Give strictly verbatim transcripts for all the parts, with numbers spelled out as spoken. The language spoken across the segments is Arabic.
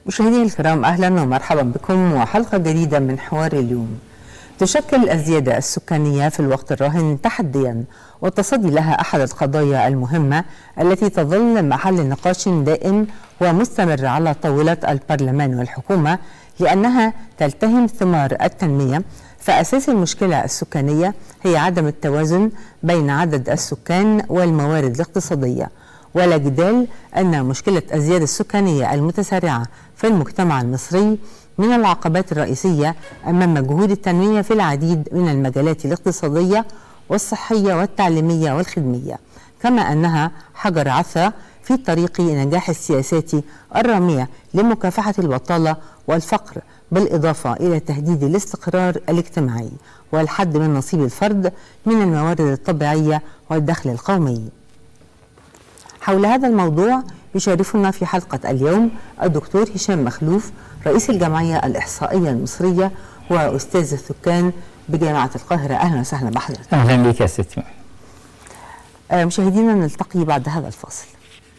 مشاهدينا الكرام، أهلا ومرحبا بكم وحلقة جديدة من حوار اليوم. تشكل الزيادة السكانية في الوقت الراهن تحديا، والتصدي لها أحد القضايا المهمة التي تظل محل نقاش دائم ومستمر على طاولة البرلمان والحكومة، لأنها تلتهم ثمار التنمية. فأساس المشكلة السكانية هي عدم التوازن بين عدد السكان والموارد الاقتصادية، ولا جدال أن مشكلة الزيادة السكانية المتسارعة في المجتمع المصري من العقبات الرئيسية أمام جهود التنمية في العديد من المجالات الاقتصادية والصحية والتعليمية والخدمية، كما أنها حجر عثرة في طريق نجاح السياسات الرامية لمكافحة البطالة والفقر، بالإضافة إلى تهديد الاستقرار الاجتماعي والحد من نصيب الفرد من الموارد الطبيعية والدخل القومي. حول هذا الموضوع يشاركنا في حلقة اليوم الدكتور هشام مخلوف، رئيس الجمعية الإحصائية المصرية وأستاذ السكان بجامعة القاهرة. أهلا وسهلا بحضرتك. أهلا بك يا ستي. مشاهدينا، نلتقي بعد هذا الفاصل.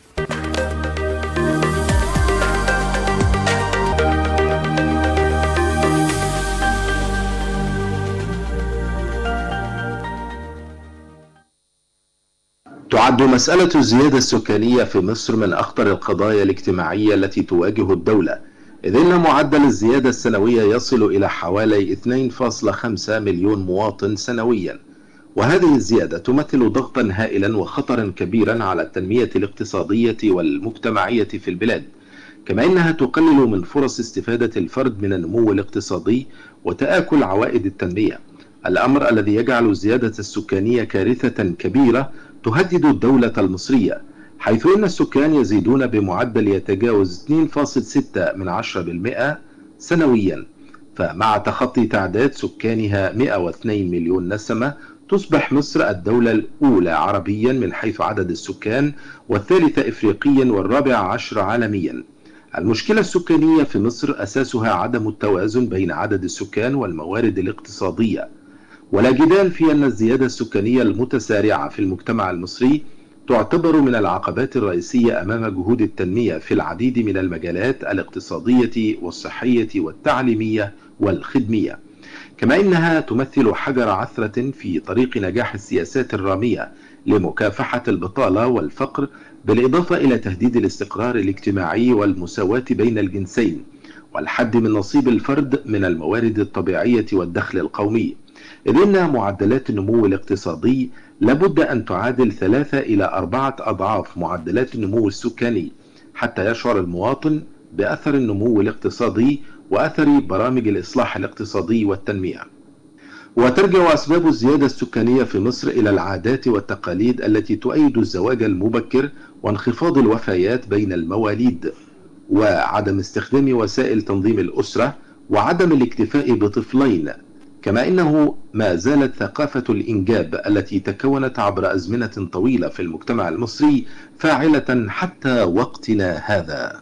تعد مسألة الزيادة السكانية في مصر من أخطر القضايا الاجتماعية التي تواجه الدولة، إذ إن معدل الزيادة السنوية يصل إلى حوالي اثنين فاصلة خمسة مليون مواطن سنويا، وهذه الزيادة تمثل ضغطا هائلا وخطرا كبيرا على التنمية الاقتصادية والمجتمعية في البلاد، كما إنها تقلل من فرص استفادة الفرد من النمو الاقتصادي وتآكل عوائد التنمية، الأمر الذي يجعل الزيادة السكانية كارثة كبيرة تهدد الدولة المصرية، حيث إن السكان يزيدون بمعدل يتجاوز اثنين فاصلة ستة من عشرة بالمئة سنويا، فمع تخطي تعداد سكانها مئة واثنين مليون نسمة تصبح مصر الدولة الأولى عربيا من حيث عدد السكان، والثالثة إفريقيا، والرابع عشر عالميا. المشكلة السكانية في مصر أساسها عدم التوازن بين عدد السكان والموارد الاقتصادية، ولا جدال في أن الزيادة السكانية المتسارعة في المجتمع المصري تعتبر من العقبات الرئيسية أمام جهود التنمية في العديد من المجالات الاقتصادية والصحية والتعليمية والخدمية، كما إنها تمثل حجر عثرة في طريق نجاح السياسات الرامية لمكافحة البطالة والفقر، بالإضافة إلى تهديد الاستقرار الاجتماعي والمساواة بين الجنسين والحد من نصيب الفرد من الموارد الطبيعية والدخل القومي، إذ إن معدلات النمو الاقتصادي لابد أن تعادل ثلاثة إلى أربعة أضعاف معدلات النمو السكاني حتى يشعر المواطن بأثر النمو الاقتصادي وأثر برامج الإصلاح الاقتصادي والتنمية. وترجع أسباب الزيادة السكانية في مصر إلى العادات والتقاليد التي تؤيد الزواج المبكر وانخفاض الوفيات بين المواليد، وعدم استخدام وسائل تنظيم الأسرة، وعدم الاكتفاء بطفلين، كما إنه ما زالت ثقافة الإنجاب التي تكونت عبر أزمنة طويلة في المجتمع المصري فاعلة حتى وقتنا هذا.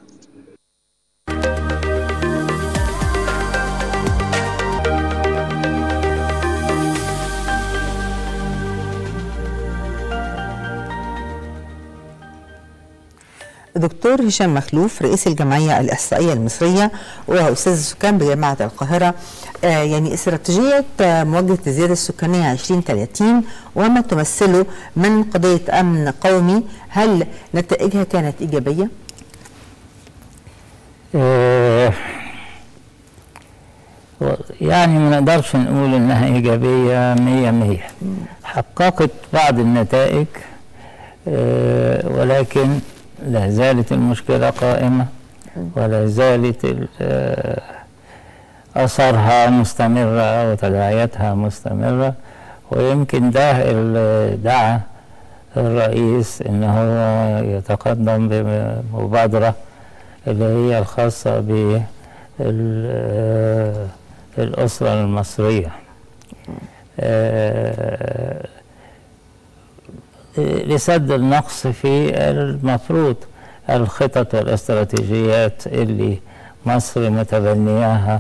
دكتور هشام مخلوف، رئيس الجمعية الإحصائية المصرية وأستاذ السكان بجامعة القاهرة، آه يعني استراتيجية آه مواجهة الزيادة السكانية عشرين ثلاثين وما تمثله من قضية أمن قومي، هل نتائجها كانت إيجابية؟ آه يعني ما نقدرش نقول إنها إيجابية مية مية، حققت بعض النتائج آه ولكن لا زالت المشكلة قائمة، ولا زالت أثرها مستمرة وتداعياتها مستمرة، ويمكن ده اللي دعا الرئيس إن هو يتقدم بمبادرة اللي هي الخاصة بالأسرة المصرية لسد النقص في المفروض الخطط والاستراتيجيات اللي مصر متبنياها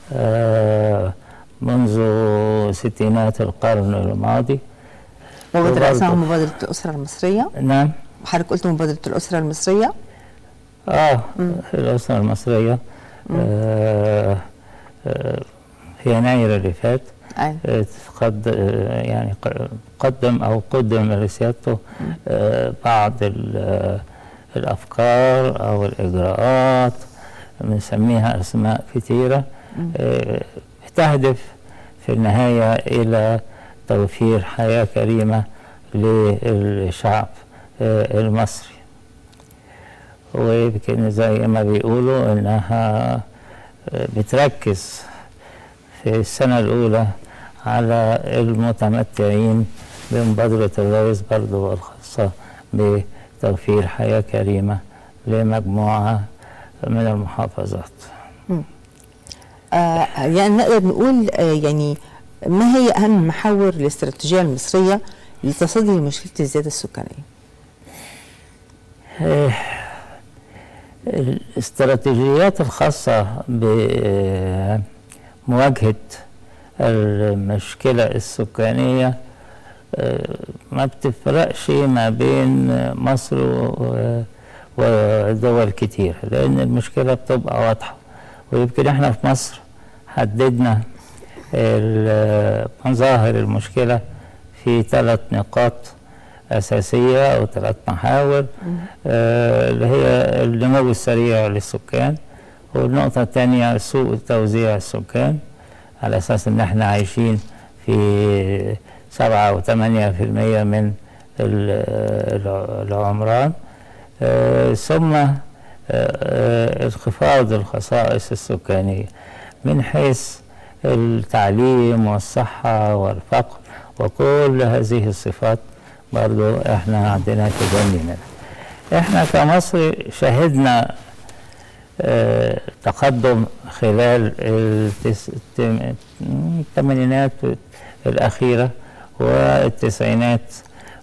منذ ستينات القرن الماضي. مبادرة اسمها مبادرة الأسرة المصرية؟ نعم. حضرتك قلت مبادرة الأسرة المصرية؟ نعم. مبادرة اسمها مبادرة الأسرة المصرية؟ نعم. مبادرة الأسرة المصرية؟ اه الأسرة المصرية آه آه في يناير اللي فات أيوة. قد يعني قدم أو قدم لسيادته آه بعض الأفكار أو الإجراءات بنسميها أسماء كثيرة آه تهدف في النهاية إلى توفير حياة كريمة للشعب آه المصري. ويمكن زي ما بيقولوا إنها بتركز في السنة الأولى على المتمتعين بمبادرة الرئيس برضو الخاصة بتوفير حياة كريمة لمجموعة من المحافظات. آه يعني نقدر نقول آه يعني ما هي أهم محاور الاستراتيجية المصرية لتصدي لمشكلة الزيادة السكانية؟ آه الاستراتيجيات الخاصة بمواجهة المشكلة السكانية ما بتفرقش ما بين مصر ودول كتير، لأن المشكلة بتبقى واضحة. ويمكن احنا في مصر حددنا مظاهر المشكلة في ثلاث نقاط أساسية أو ثلاث محاور آه اللي هي النمو السريع للسكان، والنقطة الثانية سوء توزيع السكان على أساس إن إحنا عايشين في سبعة وثمانية في المية من العمران، آه ثم آه انخفاض الخصائص السكانية من حيث التعليم والصحة والفقر، وكل هذه الصفات برضو احنا عندنا تجني منها. احنا كمصر شهدنا اه تقدم خلال الثمانينات الأخيرة والتسعينات،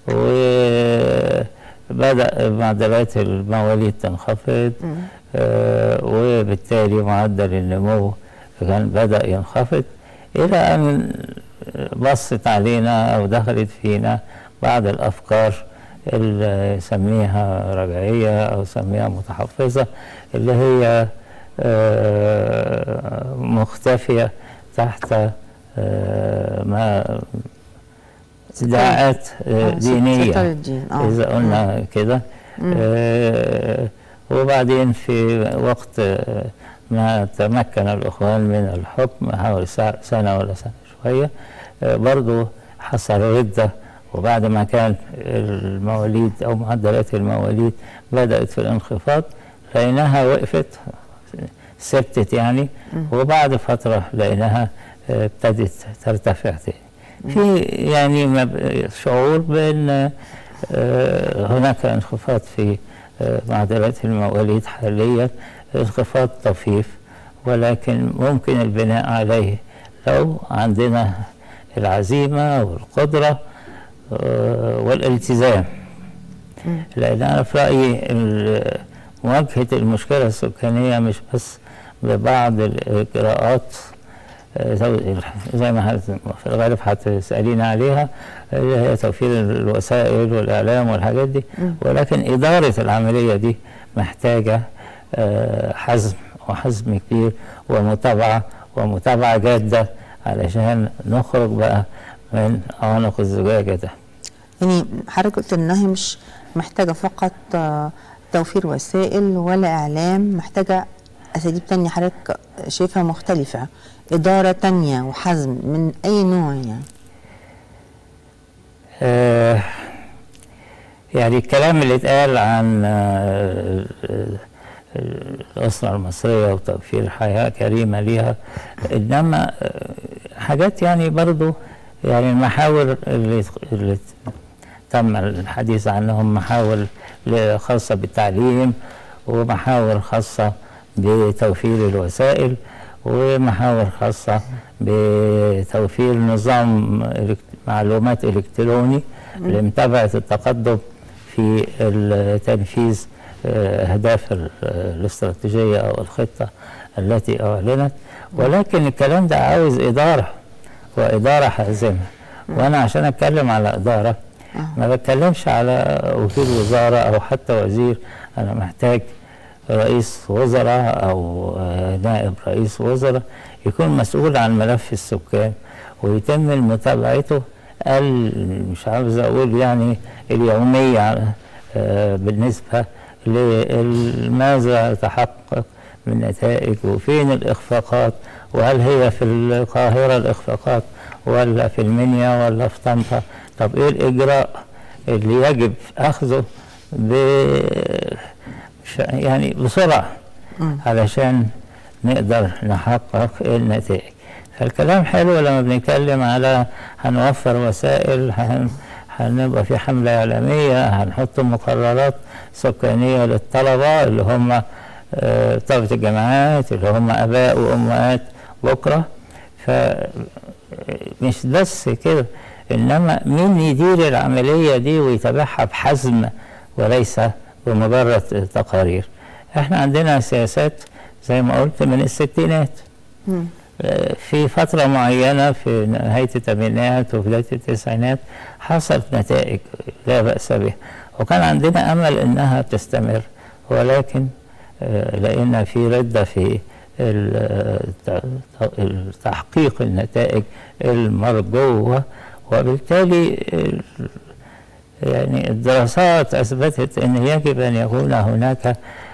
وبدأ معدلات المواليد تنخفض اه وبالتالي معدل النمو كان بدأ ينخفض، إلى أن بصت علينا أو دخلت فينا بعض الأفكار اللي يسميها رجعية أو يسميها متحفظة، اللي هي مختفية تحت ما ادعاءات دينية إذا قلنا كده. وبعدين في وقت ما تمكن الإخوان من الحكم حوالي سنة ولا سنة شوية برضو حصل ردة، وبعد ما كان المواليد أو معدلات المواليد بدأت في الانخفاض لقيناها وقفت ثبتت يعني، وبعد فترة لقيناها ابتدت ترتفع تاني. في يعني شعور بأن هناك انخفاض في معدلات المواليد حاليا، انخفاض طفيف، ولكن ممكن البناء عليه لو عندنا العزيمة والقدرة والالتزام. لأن أنا في رأيي مواجهة المشكلة السكانية مش بس ببعض الإجراءات زي ما في الغالب هتسألين عليها، اللي هي توفير الوسائل والإعلام والحاجات دي، ولكن إدارة العملية دي محتاجة حزم وحزم كبير ومتابعة ومتابعة جادة علشان نخرج بقى من عنق الزجاجة ده. يعني حضرتك قلت إنها مش محتاجة فقط توفير وسائل ولا إعلام، محتاجة أساليب تانية حضرتك شايفها مختلفة، إدارة تانية وحزم من أي نوع يعني؟ آه يعني الكلام اللي اتقال عن آه الأسرة المصرية وتوفير حياة كريمة ليها، إنما حاجات يعني برضو يعني المحاور اللي, اللي تم الحديث عنهم محاور خاصة بالتعليم، ومحاور خاصة بتوفير الوسائل، ومحاور خاصة بتوفير نظام معلومات إلكتروني لمتابعة التقدم في التنفيذ أهداف الاستراتيجية أو الخطة التي أعلنت. ولكن الكلام ده عاوز إدارة وإدارة حازمة، وأنا عشان أتكلم على إدارة ما بتكلمش على وكيل وزارة أو حتى وزير، أنا محتاج رئيس وزراء او نائب رئيس وزراء يكون مسؤول عن ملف السكان ويتم متابعته مش عاوز اقول يعني اليوميه بالنسبه لماذا تحقق من نتائج وفين الاخفاقات، وهل هي في القاهره الاخفاقات ولا في المنيا ولا في طنطا. طب ايه الاجراء اللي يجب اخذه ب يعني بسرعه علشان نقدر نحقق النتائج. فالكلام حلو لما بنتكلم على هنوفر وسائل، هن هنبقى في حملة إعلامية، هنحط مقررات سكانية للطلبة اللي هم طلبة الجامعات اللي هم آباء وأمهات بكرة. فمش بس كده، إنما مين يدير العملية دي ويتابعها بحزم وليس بمجرد تقارير. احنا عندنا سياسات زي ما قلت من الستينات. م. في فترة معينة في نهاية الثمانينات وبداية التسعينات حصلت نتائج لا بأس بها، وكان عندنا أمل إنها تستمر، ولكن لقينا في ردة في تحقيق النتائج المرجوة، وبالتالي يعني الدراسات أثبتت أن يجب أن يكون هناك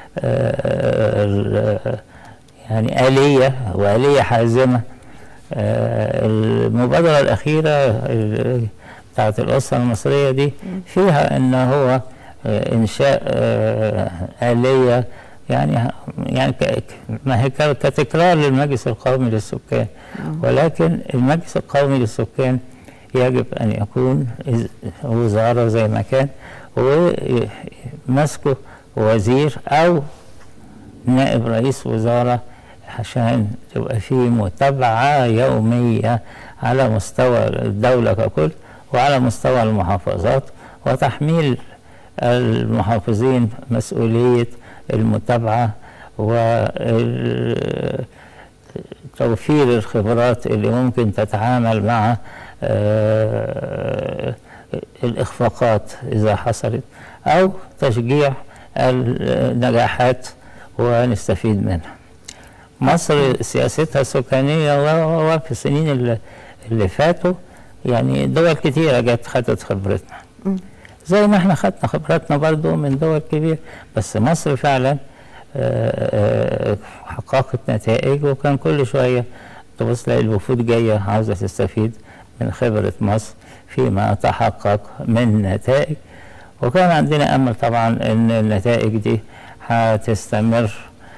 يعني آلية وآلية حازمة. المبادرة الأخيرة بتاعت الأسرة المصرية دي فيها أن هو إنشاء آلية يعني يعني ما هي كتكرار للمجلس القومي للسكان، ولكن المجلس القومي للسكان يجب أن يكون وزارة زي ما كان ومسكه وزير أو نائب رئيس وزارة عشان تبقى في متابعة يومية على مستوى الدولة ككل وعلى مستوى المحافظات، وتحميل المحافظين مسؤولية المتابعة وتوفير الخبرات اللي ممكن تتعامل مع الإخفاقات إذا حصلت، أو تشجيع النجاحات ونستفيد منها. مصر سياستها السكانية وفي السنين اللي فاتوا يعني دول كتيرة جت خدت خبرتنا زي ما احنا خدنا خبراتنا برضو من دول كبيرة، بس مصر فعلا حققت نتائج، وكان كل شوية تبص تلاقي الوفود جاية عاوزة تستفيد من خبرة مصر فيما تحقق من نتائج. وكان عندنا أمل طبعا أن النتائج دي هتستمر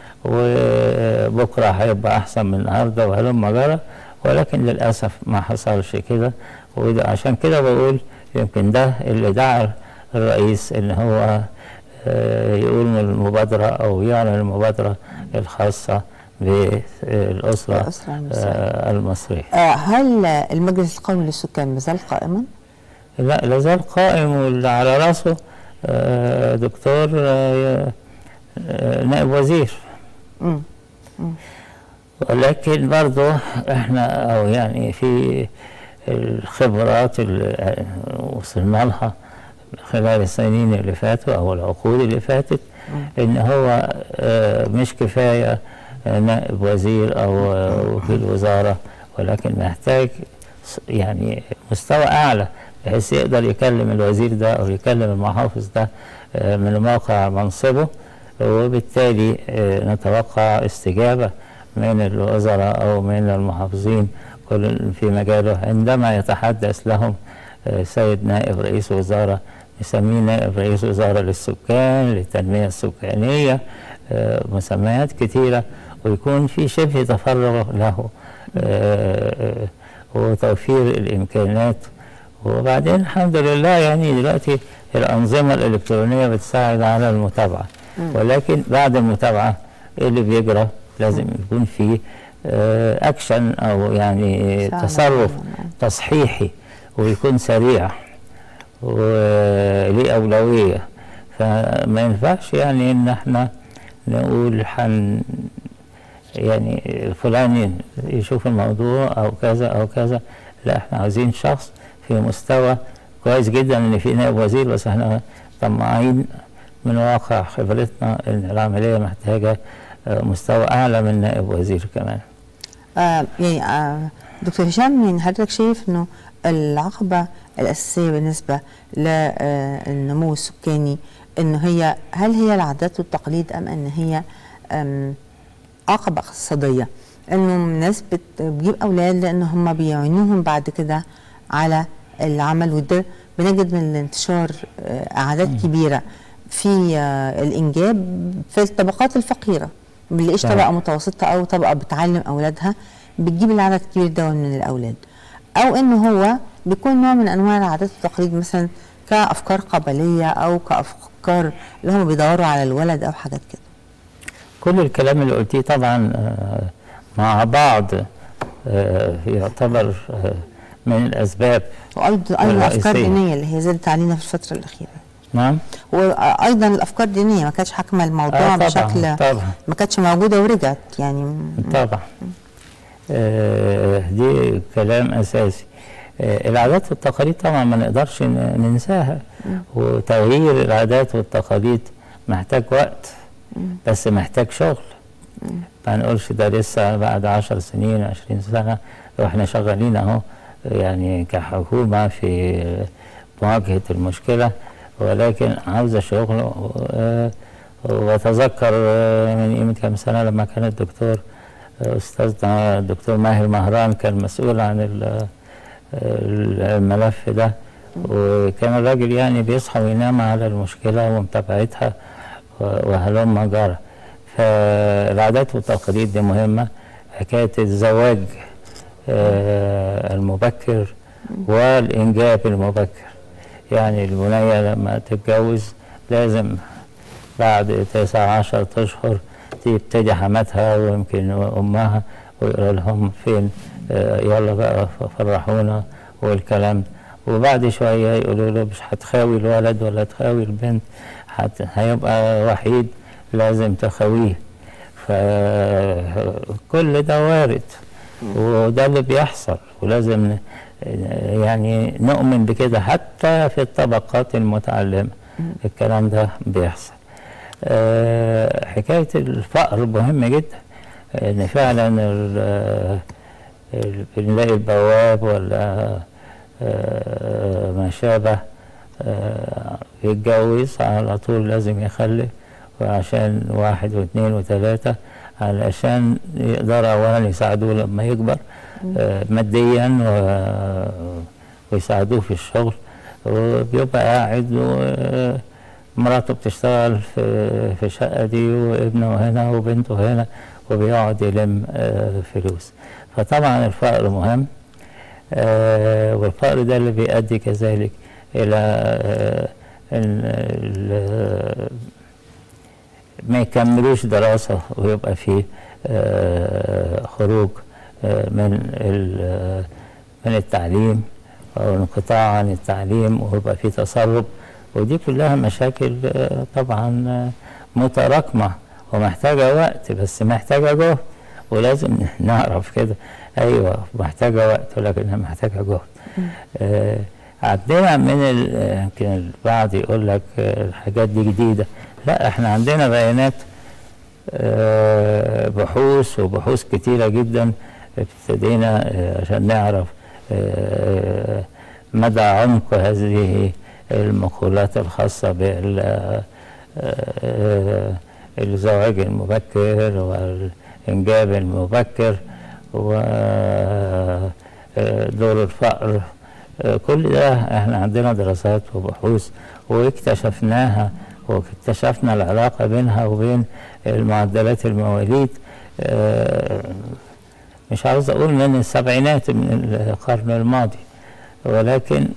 وبكرة هيبقى أحسن من النهاردة وهلم جرى، ولكن للأسف ما حصلش كده. وعشان كده بقول يمكن ده اللي دعا الرئيس ان هو يقول المبادرة او يعلن المبادرة الخاصة بالأسرة المصرية. هل المجلس القومي للسكان مازال قائما؟ لا، لازال قائم، واللي على راسه دكتور نائب وزير. م. م. ولكن برضه احنا او يعني في الخبرات اللي وصلنا لها خلال السنين اللي فاتوا او العقود اللي فاتت ان هو مش كفايه نائب وزير او وكيل وزاره، ولكن محتاج يعني مستوى اعلى بحيث يقدر يكلم الوزير ده او يكلم المحافظ ده من موقع منصبه، وبالتالي نتوقع استجابه من الوزراء او من المحافظين كل في مجاله عندما يتحدث لهم سيد نائب رئيس وزارة، نسميه نائب رئيس وزارة للسكان، للتنمية السكانية، مسميات كثيرة، ويكون في شبه تفرغ له وتوفير الإمكانات. وبعدين الحمد لله يعني دلوقتي الأنظمة الإلكترونية بتساعد على المتابعة، ولكن بعد المتابعة اللي بيجرى لازم يكون فيه اكشن او يعني تصرف تصحيحي ويكون سريع وليه اولويه. فما ينفعش يعني ان احنا نقول حن يعني فلان يشوف الموضوع او كذا او كذا، لا، احنا عايزين شخص في مستوى كويس جدا ان في نائب وزير، بس احنا طماعين من واقع خبرتنا ان العمليه محتاجه مستوى اعلى من نائب وزير كمان. آه يعني آه دكتور هشام، يعني حضرتك شايف انه العقبه الاساسيه بالنسبه للنمو السكاني انه هي هل هي العادات والتقاليد ام ان هي عقبه اقتصاديه؟ انه الناس بتجيب اولاد لان هم بيعينوهم بعد كده على العمل، وده بنجد من الانتشار اعداد كبيره في الانجاب في الطبقات الفقيره، ما بنلاقيش طبقه متوسطه او طبقه بتعلم اولادها بتجيب العدد الكبير ده من الاولاد، او انه هو بيكون نوع من انواع العادات والتقاليد مثلا كافكار قبليه او كافكار اللي هم بيدوروا على الولد او حاجات كده. كل الكلام اللي قلتيه طبعا مع بعض يعتبر من الاسباب، وايضا ايضا افكار دينيه اللي هي زادت علينا في الفتره الاخيره. نعم. وايضا الافكار الدينيه ما كانتش حاكمه الموضوع آه طبعًا بشكل طبعًا. ما كانتش موجوده ورجعت يعني. طبعا آه دي كلام اساسي. آه العادات والتقاليد طبعا ما نقدرش ننساها، وتغيير العادات والتقاليد محتاج وقت، بس محتاج شغل. ما نقولش ده لسه بعد عشر سنين عشرين سنه، واحنا شغالين اهو يعني كحكومه في مواجهه المشكله، ولكن عاوزه شغل. واتذكر من قيمه كام سنه لما كان الدكتور استاذنا الدكتور ماهر مهران كان مسؤول عن الملف ده، وكان الراجل يعني بيصحى وينام على المشكله ومتابعتها وهلم جرى. فالعادات والتقاليد دي مهمه. حكايه الزواج المبكر والانجاب المبكر، يعني البنيه لما تتجوز لازم بعد تسعة عشر اشهر تبتدي حماتها ويمكن امها ويقول لهم فين يلا بقى فرحونا والكلام، وبعد شويه يقولوا له مش هتخاوي الولد ولا تخاوي البنت، هيبقى وحيد لازم تخاويه. فكل ده وارد وده اللي بيحصل، ولازم يعني نؤمن بكده حتى في الطبقات المتعلمة الكلام ده بيحصل. أه حكاية الفقر مهمة جدا، ان فعلا بنلاقي البواب ولا أه ما شابه أه يتجوز على طول لازم يخلف، وعشان واحد واثنين وثلاثة علشان يقدروا اولا يساعدوه لما يكبر آه ماديا ويساعدوه في الشغل، وبيبقى قاعد ومراته بتشتغل في في الشقه دي وابنه هنا وبنته هنا وبيقعد يلم آه فلوس. فطبعا الفقر مهم، آه والفقر ده اللي بيؤدي كذلك الى آه ان ما يكملوش دراسه ويبقى فيه آه خروج من من التعليم او انقطاع عن التعليم ويبقى في تسرب، ودي كلها مشاكل طبعا متراكمه ومحتاجه وقت، بس محتاجه جهد، ولازم نعرف كده. ايوه محتاجه وقت ولكنها محتاجه جهد. آه عندنا من يمكن البعض يقول لك الحاجات دي جديده، لا احنا عندنا بيانات آه بحوث وبحوث كتيره جدا ابتدينا عشان نعرف مدى عمق هذه المقولات الخاصة بالزواج المبكر والإنجاب المبكر ودور الفقر. كل ده احنا عندنا دراسات وبحوث واكتشفناها، واكتشفنا العلاقة بينها وبين المعدلات المواليد. مش عاوز اقول من السبعينات من القرن الماضي، ولكن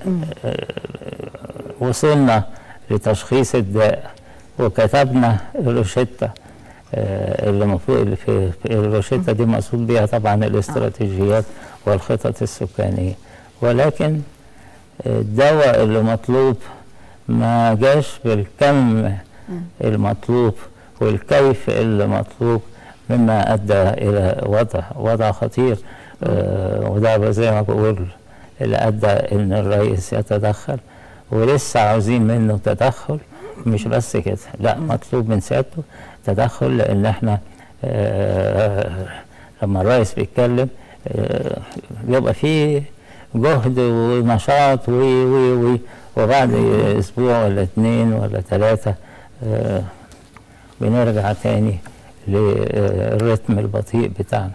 وصلنا لتشخيص الداء وكتبنا الروشتة اللي المفروض في الروشتة دي مقصود بيها طبعا الاستراتيجيات والخطط السكانية، ولكن الدواء اللي مطلوب ما جاش بالكم المطلوب والكيف اللي مطلوب، مما ادى الى وضع وضع خطير. آه وده زي ما بقول اللي ادى ان الرئيس يتدخل، ولسه عاوزين منه تدخل مش بس كده، لا مطلوب من سيادته تدخل، لان احنا آه لما الرئيس بيتكلم آه بيبقى فيه جهد ونشاط و و و وبعد اسبوع ولا اتنين ولا ثلاثه آه بنرجع تاني للرتم البطيء بتاعنا.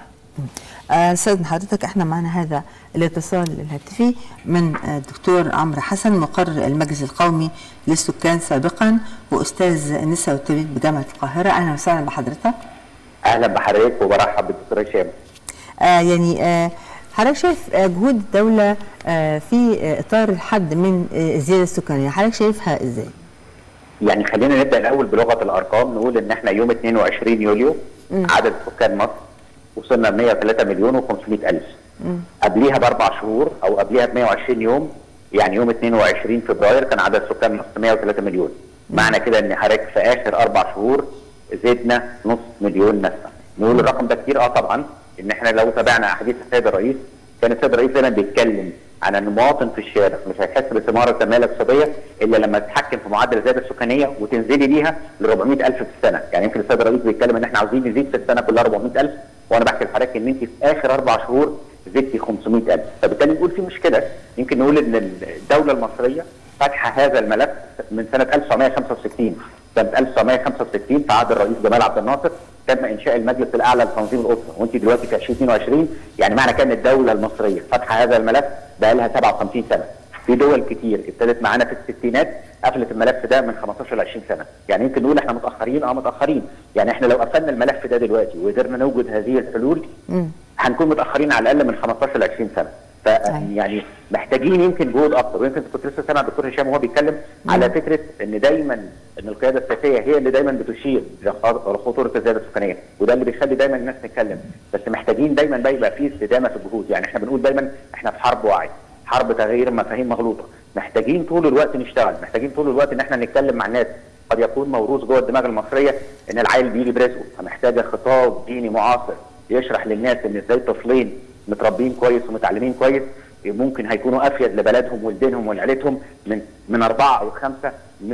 استاذ حضرتك احنا معنا هذا الاتصال الهاتفي من الدكتور عمرو حسن، مقرر المجلس القومي للسكان سابقا واستاذ النساء والتوليد بجامعه القاهره. اهلا وسهلا بحضرتك. اهلا بحضرتك وبرحب بالدكتور هشام. آه يعني آه حضرتك شايف جهود الدوله آه في اطار الحد من الزياده السكانيه، حضرتك شايفها ازاي؟ يعني خلينا نبدا الاول بلغه الارقام، نقول ان احنا يوم اتنين وعشرين يوليو م. عدد سكان مصر وصلنا ل مية وتلاتة مليون وخمسمائة ألف. قبليها باربع شهور او قبليها ب مية وعشرين يوم، يعني يوم اتنين وعشرين فبراير كان عدد سكان مصر مية وتلاتة مليون. م. معنى كده ان حضرتك في اخر اربع شهور زدنا نص مليون نسمه. نقول الرقم ده كتير اه طبعا، ان احنا لو تابعنا احاديث السيد الرئيس كان السيد الرئيس دايما بيتكلم عن ان المواطن في الشارع مش هيحس بثمار التنميه الاقتصاديه الا لما تتحكم في معدل الزياده السكانيه وتنزلي بيها ل أربعمائة ألف في السنه، يعني يمكن السيد الرئيس بيتكلم ان احنا عاوزين نزيد في السنه كلها أربعمائة ألف، وانا بحكي لحضرتك ان انت في اخر اربع شهور زدتي خمسمائة ألف، فبالتالي نقول في مشكله. يمكن نقول ان الدوله المصريه فاتحه هذا الملف من سنه ألف وتسعمائة وخمسة وستين، سنه ألف وتسعمائة وخمسة وستين في عهد الرئيس جمال عبد الناصر تم انشاء المجلس الاعلى لتنظيم الاسره، وانت دلوقتي في ألفين واتنين وعشرين، يعني معنى كان الدوله المصريه فاتحه هذا الملف بقى لها سبعة وخمسين سنه. في دول كتير ابتدت معانا في الستينات قفلت الملف ده من خمستاشر ل عشرين سنه، يعني يمكن نقول احنا متاخرين اه متاخرين، يعني احنا لو قفلنا الملف ده دلوقتي وقدرنا نوجد هذه الحلول م. هنكون متاخرين على الاقل من خمستاشر ل عشرين سنه. ف يعني محتاجين يمكن جهود اكتر، ويمكن كنت لسه سامع الدكتور هشام وهو بيتكلم مم. على فكره ان دايما ان القياده السياسيه هي اللي دايما بتشير لخطوره الزياده السكانيه، وده اللي بيخلي دايما الناس تتكلم، بس محتاجين دايما بقى يبقى في استدامه في الجهود، يعني احنا بنقول دايما احنا في حرب وعي، حرب تغيير مفاهيم مغلوطه، محتاجين طول الوقت نشتغل، محتاجين طول الوقت ان احنا نتكلم مع الناس. قد يكون موروث جوه الدماغ المصريه ان العيل بيجي برزقه، فمحتاجه خطاب ديني معاصر يشرح للناس ان ازاي طفلين متربيين كويس ومتعلمين كويس ممكن هيكونوا افيد لبلدهم ولدينهم ولعيلتهم من من اربعه او خمسه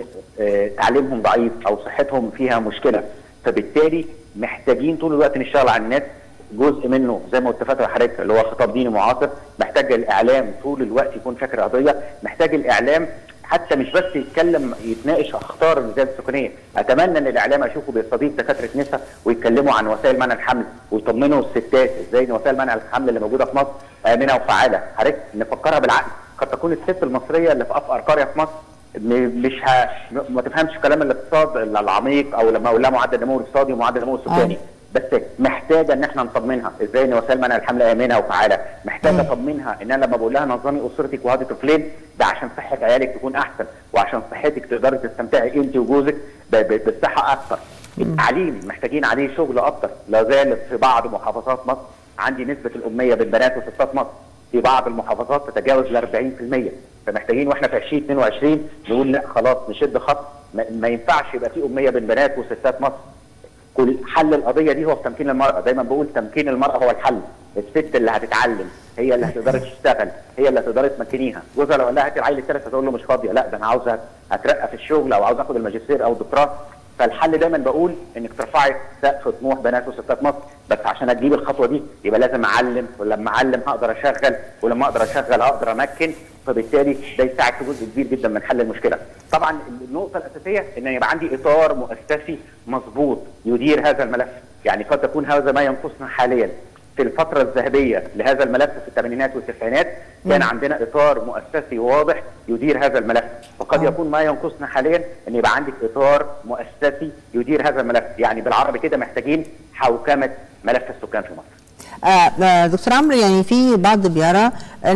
اه تعليمهم ضعيف او صحتهم فيها مشكله، فبالتالي محتاجين طول الوقت نشتغل على الناس. جزء منه زي ما اتفقت مع حضرتك اللي هو خطاب ديني معاصر، محتاج الاعلام طول الوقت يكون فاكر قضيه، محتاج الاعلام حتى مش بس يتكلم يتناقش اخطار الزياده السكانيه، اتمنى ان الاعلام اشوفه بيستضيف دكاتره نساء ويتكلموا عن وسائل منع الحمل ويطمنوا الستات ازاي ان وسائل منع الحمل اللي موجوده في مصر امنه وفعاله، حضرتك نفكرها بالعقل، قد تكون الست المصريه اللي في افقر قريه في مصر مش ها ما تفهمش كلام الاقتصاد العميق او لما اقول لها معدل النمو الاقتصادي ومعدل النمو السكاني، بس محتاجه ان احنا نطمنها ازاي ان وسائل منع الحمل امنه وفعاله، محتاجه اطمنها ان انا لما بقول لها نظمي اسرتك وهدي طفلين ده عشان صحه عيالك تكون احسن وعشان صحتك تقدري تستمتعي انت وجوزك بالصحه اكثر. التعليم محتاجين عليه شغل اكثر، لا زال في بعض محافظات مصر عندي نسبه الاميه بين بنات وستات مصر في بعض المحافظات تتجاوز ال أربعين بالمئة، فمحتاجين واحنا في ألفين واتنين وعشرين نقول لا خلاص نشد خط، ما ينفعش يبقى في اميه بين بنات وستات مصر. كل حل القضيه دي هو في تمكين المراه، دايما بقول تمكين المراه هو الحل، الست اللي هتتعلم هي اللي هتقدر تشتغل، هي اللي هتقدر تمكنيها، جوزها لو قال لها هاتي العيل الثالث هتقول له مش فاضيه، لا ده انا عاوزه اترقى في الشغل او عاوز اخد الماجستير او الدكتوراه، فالحل دايما بقول انك ترفعي سقف طموح بنات وستات مصر، بس عشان اجيب الخطوه دي يبقى لازم اعلم، ولما اعلم هقدر اشغل، ولما اقدر اشغل هقدر امكن، فبالتالي ده يساعد في جزء كبير جدا من حل المشكله. طبعا النقطه الاساسيه ان يبقى عندي اطار مؤسسي مظبوط يدير هذا الملف، يعني قد تكون هذا ما ينقصنا حاليا. في الفتره الذهبيه لهذا الملف في الثمانينات والتسعينات كان عندنا اطار مؤسسي واضح يدير هذا الملف، وقد يكون ما ينقصنا حاليا ان يبقى عندك اطار مؤسسي يدير هذا الملف، يعني بالعربي كده محتاجين حوكمه ملف السكان في مصر. آه دكتور عمرو، يعني في بعض بيرى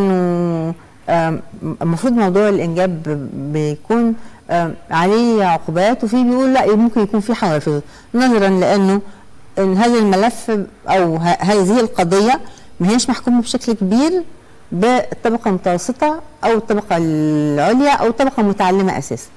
انه المفروض موضوع الانجاب بيكون عليه عقوبات، وفي بيقول لا ممكن يكون في حوافز، نظرا لانه ان هذا الملف او هذه القضيه ما هيش محكومه بشكل كبير بالطبقه المتوسطه او الطبقه العليا او الطبقه المتعلمه اساسا.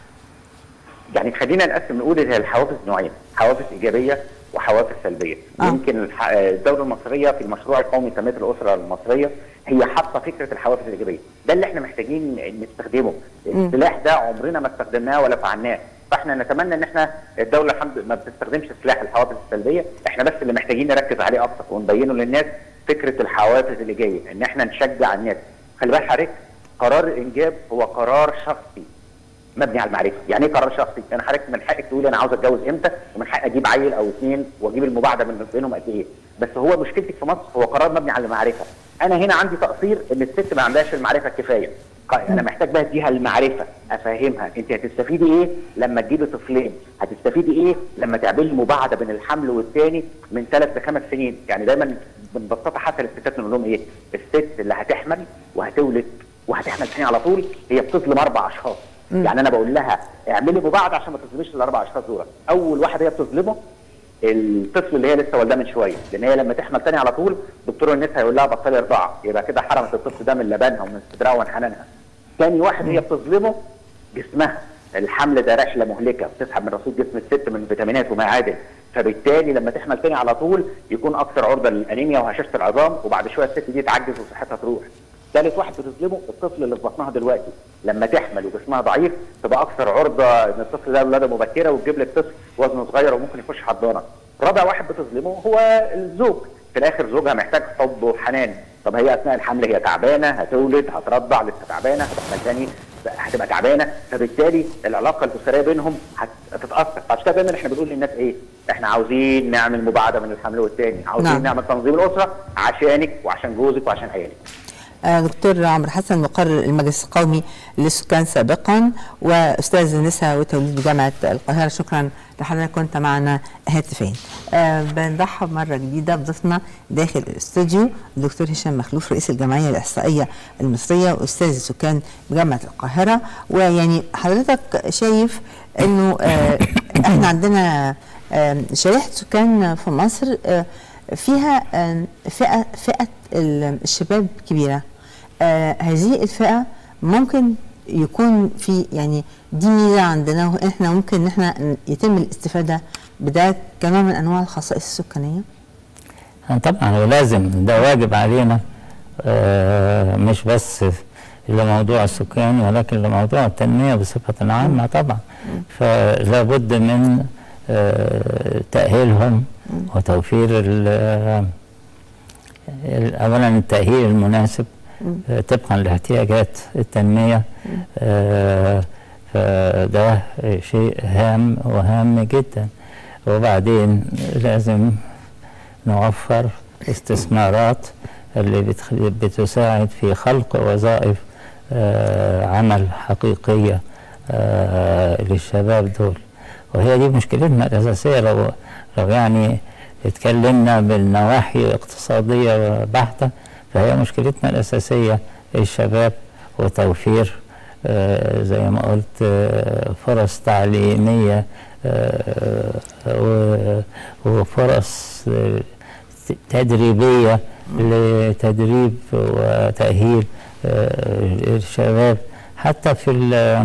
يعني خلينا نقسم نقول ان الحوافز نوعين، حوافز ايجابيه وحوافز سلبيه. آه. يمكن الدوله المصريه في المشروع القومي لتنميه الاسره المصريه هي حاطه فكره الحوافز الايجابيه، ده اللي احنا محتاجين نستخدمه، السلاح ده عمرنا ما استخدمناه ولا فعلناه، فاحنا نتمنى ان احنا الدوله الحمد ما بتستخدمش سلاح الحوافز السلبيه، احنا بس اللي محتاجين نركز عليه اكتر ونبينه للناس فكره الحوافز اللي جايه، ان احنا نشجع الناس. خلي بالك حضرتك، قرار الانجاب هو قرار شخصي مبني على المعرفه. يعني ايه قرار شخصي؟ انا حضرتك من حقك تقولي انا عاوز اتجوز امتى، ومن حقي اجيب عيل او اثنين واجيب المباعده من بينهم قد ايه، بس هو مشكلتك في مصر هو قرار مبني على المعرفه. انا هنا عندي تقصير ان الست ما عندهاش المعرفه الكفايه. انا محتاج بقى اديها المعرفه، افهمها انت هتستفيدي ايه لما تجيبي طفلين، هتستفيدي ايه لما تعملي مباعده بين الحمل والثاني من ثلاث لخمس سنين. يعني دايما بنبسطها حتى للستات نقول لهم ايه؟ الست اللي هتحمل وهتولد وهتحمل ثاني على طول هي بتظلم اربع اشخاص. م. يعني انا بقول لها اعملي مباعده عشان ما تظلميش الاربع اشخاص دول. اول واحد هي بتظلمه الطفل اللي هي لسه والداه من شويه، لان هي لما تحمل ثاني على طول دكتور النساء هيقول لها بطلي رضاعه، يبقى كده حرمت الطفل ده من لبنها ومن صدرها ومن حنانها. ثاني واحد هي بتظلمه جسمها، الحمل ده رحله مهلكه بتسحب من رصيد جسم الست من فيتامينات ومعادن، فبالتالي لما تحمل ثاني على طول يكون اكثر عرضه للانيميا وهشاشه العظام، وبعد شويه الست دي تعجز وصحتها تروح. ثالث واحد بتظلمه الطفل اللي في بطنها دلوقتي، لما تحمل وجسمها ضعيف تبقى اكثر عرضه ان الطفل ده ولاده مبكره وتجيب لك طفل وزنه صغير وممكن يخش حضانه. رابع واحد بتظلمه هو الزوج، في الاخر زوجها محتاج حب وحنان، طب هي اثناء الحمل هي تعبانه، هتولد، هترضع، لسه تعبانه، هتحمل ثاني هتبقى تعبانه، فبالتالي العلاقه الاسريه بينهم هتتاثر. عشان كده دايما احنا بنقول للناس ايه؟ احنا عاوزين نعمل مباعده من الحمل والثاني، عاوزين نعم. نعمل تنظيم الاسره عشانك وعشان جوزك وعشان عيالك. دكتور عمرو حسن، مقرر المجلس القومي للسكان سابقا واستاذ النساء والتوليد بجامعه القاهره، شكرا لحضرتك كنت معنا هاتفيا. أه بنرحب مره جديده بضيفنا داخل الاستوديو الدكتور هشام مخلوف، رئيس الجمعيه الاحصائيه المصريه واستاذ السكان بجامعه القاهره. ويعني حضرتك شايف انه أه احنا عندنا أه شريحه سكان في مصر أه فيها أه فئه فئه الشباب كبيره. آه هذه الفئه ممكن يكون في يعني دي ميزه عندنا، واحنا ممكن ان احنا يتم الاستفاده بده كنوع من انواع الخصائص السكانيه. طبعا ولازم ده واجب علينا، آه مش بس لموضوع السكان ولكن لموضوع التنميه بصفه عامه طبعا. فلا بد من آه تاهيلهم وتوفير اولا التاهيل المناسب طبقا لاحتياجات التنميه، آه فده شيء هام وهام جدا. وبعدين لازم نوفر استثمارات اللي بتساعد في خلق وظائف آه عمل حقيقيه آه للشباب دول. وهي دي مشكلتنا الاساسيه. لو لو يعني اتكلمنا بالنواحي الاقتصاديه بحته، فهي مشكلتنا الأساسية الشباب وتوفير آه زي ما قلت آه فرص تعليمية آه وفرص آه تدريبية لتدريب وتأهيل آه الشباب. حتى في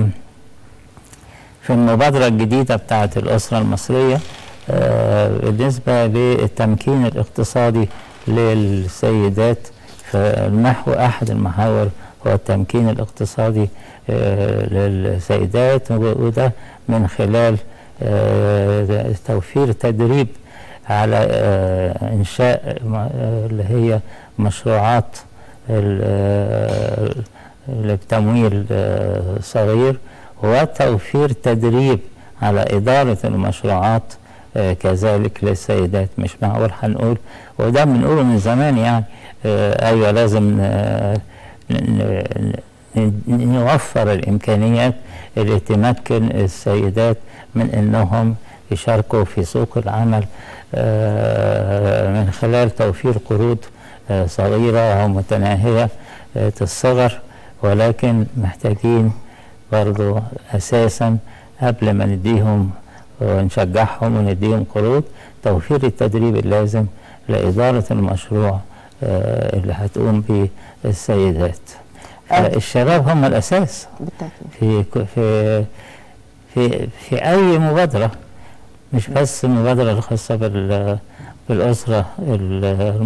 في المبادرة الجديدة بتاعة الأسرة المصرية آه بالنسبة للتمكين الاقتصادي للسيدات، فالنحو أحد المحاور هو التمكين الاقتصادي آه للسيدات، وده من خلال آه توفير تدريب على آه إنشاء اللي هي مشروعات بتمويل صغير، وتوفير تدريب على إدارة المشروعات آه كذلك للسيدات. مش معقول هنقول، وده بنقوله من زمان يعني آه ايوه لازم آه نوفر الامكانيات اللي تمكن السيدات من انهم يشاركوا في سوق العمل آه من خلال توفير قروض آه صغيره او متناهيه آه الصغر. ولكن محتاجين برضو اساسا قبل ما نديهم ونشجعهم ونديهم قروض توفير التدريب اللازم لإدارة المشروع آه اللي هتقوم به السيدات. الشباب هم الأساس في في في في أي مبادرة، مش بس المبادرة الخاصة بالأسرة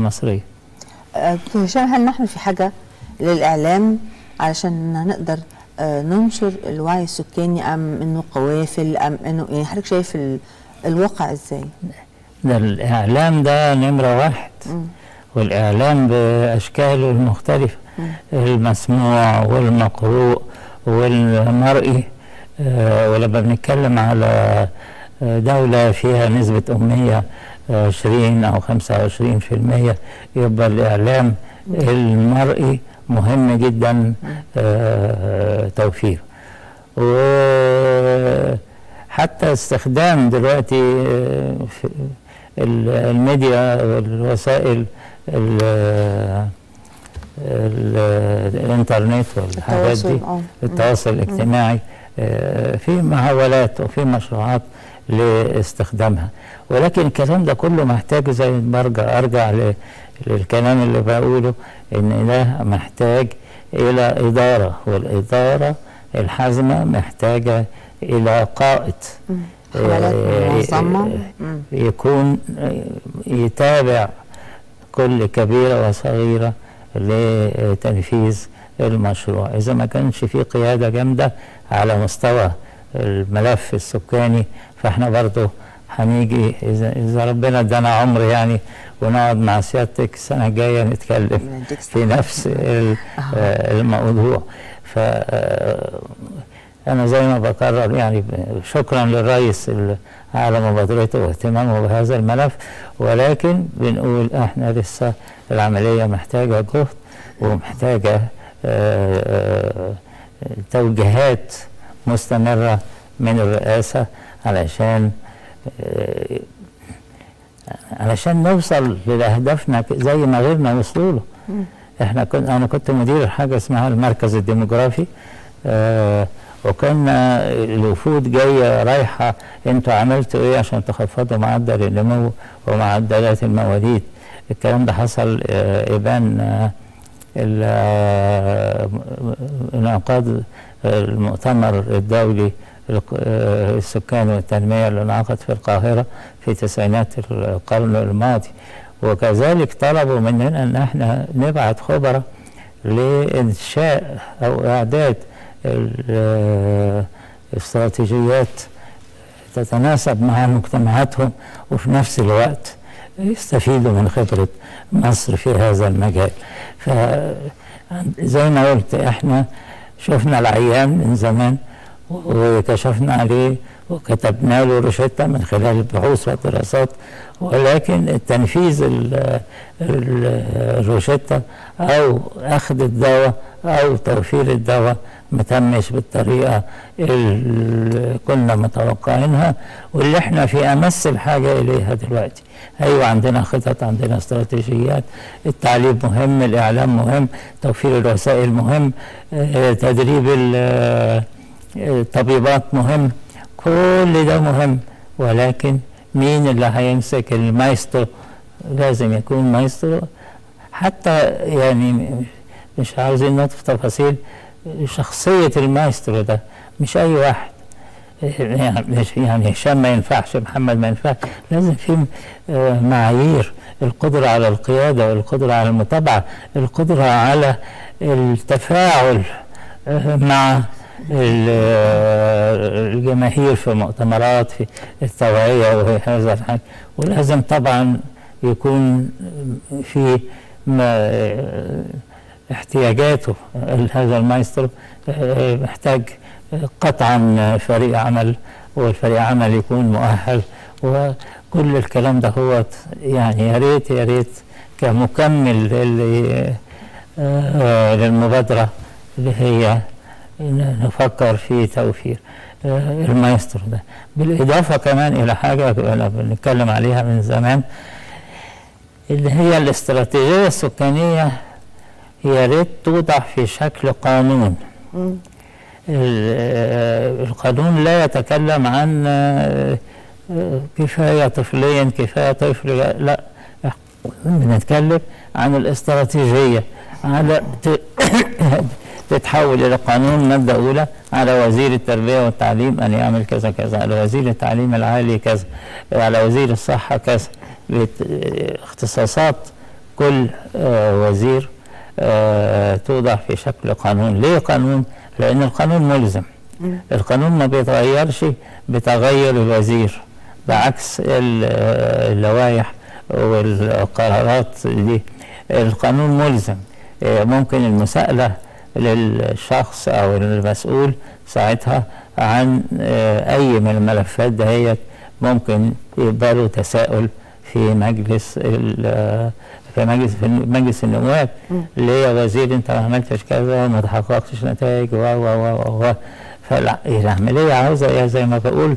المصرية. دكتور هشام، هل نحن في حاجة للإعلام علشان نقدر آه ننشر الوعي السكاني ام انه قوافل ام انه يعني حضرتك شايف الواقع ازاي؟ ده الاعلام ده نمره واحد. م. والاعلام باشكاله المختلفه، م. المسموع والمقروء والمرئي. آه ولما بنتكلم على دولة فيها نسبة أمية عشرين أو خمسة وعشرين في المية، يبقى الإعلام المرئي مهم جدا آه توفير. وحتى استخدام دلوقتي في الميديا والوسائل الانترنت والحاجات دي، التواصل الاجتماعي، في محاولات وفي مشروعات لاستخدامها. ولكن الكلام ده كله محتاج، زي ما برجع ارجع للكلام اللي بقوله، ان ده محتاج الى اداره، والاداره الحازمه محتاجه الى قائد منظمه يكون يتابع كل كبيره وصغيره لتنفيذ المشروع. اذا ما كانش في قياده جامده على مستوى الملف السكاني، فاحنا برضه هنيجي اذا اذا ربنا ادانا عمر يعني ونقعد مع سيادتك السنه الجايه نتكلم في نفس الموضوع. ف انا زي ما بكرر يعني شكرا للرئيس على مبادرته واهتمامه بهذا الملف، ولكن بنقول احنا لسه العمليه محتاجه جهد ومحتاجه توجيهات مستمرة من الرئاسة علشان علشان نوصل لأهدافنا زي ما غيرنا وصلوا له. احنا كنت انا كنت مدير حاجة اسمها المركز الديموغرافي، اه وكنا الوفود جاية رايحة انتوا عملتوا ايه عشان تخفضوا معدل النمو ومعدلات المواليد. الكلام ده حصل اه ابان اه انعقاد المؤتمر الدولي السكان والتنمية اللي انعقد في القاهرة في تسعينات القرن الماضي، وكذلك طلبوا مننا ان احنا نبعت خبراء لإنشاء او اعداد استراتيجيات تتناسب مع مجتمعاتهم وفي نفس الوقت يستفيدوا من خبرة مصر في هذا المجال. فزي ما قلت احنا شفنا العيان من زمان وكشفنا عليه وكتبنا له روشتة من خلال البحوث والدراسات، ولكن التنفيذ الروشتة او اخذ الدواء او توفير الدواء ما تمش بالطريقه اللي كنا متوقعينها واللي احنا في امس الحاجه اليها دلوقتي. ايوه عندنا خطط، عندنا استراتيجيات، التعليم مهم، الاعلام مهم، توفير الوسائل مهم، تدريب الطبيبات مهم، كل ده مهم، ولكن مين اللي هيمسك المايسترو؟ لازم يكون مايسترو. حتى يعني مش عاوزين ندخل في تفاصيل شخصية المايسترو ده، مش أي واحد. يعني يعني هشام ما ينفعش، محمد ما ينفعش، لازم في معايير: القدرة على القيادة والقدرة على المتابعة، القدرة على التفاعل مع الجماهير في مؤتمرات، في التوعية وهذا الحاجة. ولازم طبعا يكون في ما احتياجاته. هذا المايسترو محتاج قطعا فريق عمل، والفريق عمل يكون مؤهل، وكل الكلام ده هو يعني يا ريت يا ريت كمكمل للمبادرة اللي هي نفكر في توفير المايسترو ده. بالإضافة كمان إلى حاجة بنتكلم عليها من زمان، اللي هي الاستراتيجية السكانية، يا ريت توضع في شكل قانون. م. القانون لا يتكلم عن كفاية طفلين، كفاية طفل، لا, لا. بنتكلم عن الاستراتيجية، على تتحول إلى قانون. مادة أولى: على وزير التربية والتعليم أن يعمل كذا كذا، على وزير التعليم العالي كذا، على وزير الصحة كذا. اختصاصات كل وزير آه توضع في شكل قانون. ليه قانون؟ لأن القانون ملزم. القانون ما بيتغيرش بتغير الوزير، بعكس اللوائح والقرارات دي. القانون ملزم. ممكن المساءلة للشخص أو المسؤول ساعتها عن أي من الملفات دهيت ممكن يقبلوا تساؤل في مجلس في مجلس في مجلس النواب. ليه يا وزير انت ما عملتش كذا وما تحققتش نتائج و و و و فالعمليه عاوزه زي ما بقول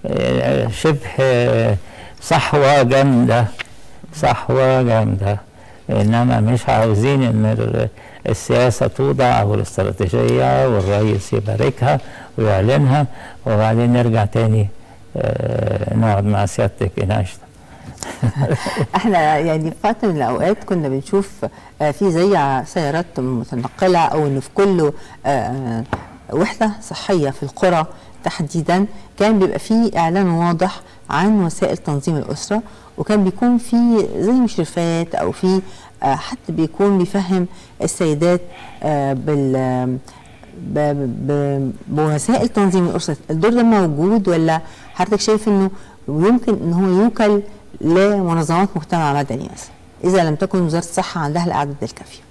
شبه صحوه جامده، صحوه جامده. انما مش عاوزين ان السياسه توضع او الاستراتيجيه والرئيس يباركها ويعلنها وبعدين نرجع تاني نقعد مع سيادتك يناقشنا. احنا يعني في وقت من الاوقات كنا بنشوف في زي سيارات متنقله او ان في كل وحده صحيه في القرى تحديدا كان بيبقى فيه اعلان واضح عن وسائل تنظيم الاسره، وكان بيكون في زي مشرفات او في حد بيكون بيفهم السيدات بال بوسائل تنظيم الاسره. الدور ده موجود ولا حضرتك شايف انه يمكن ان هو يوكل لمنظمات مجتمع مدني مثلا اذا لم تكن وزاره الصحه عندها الاعداد الكافيه؟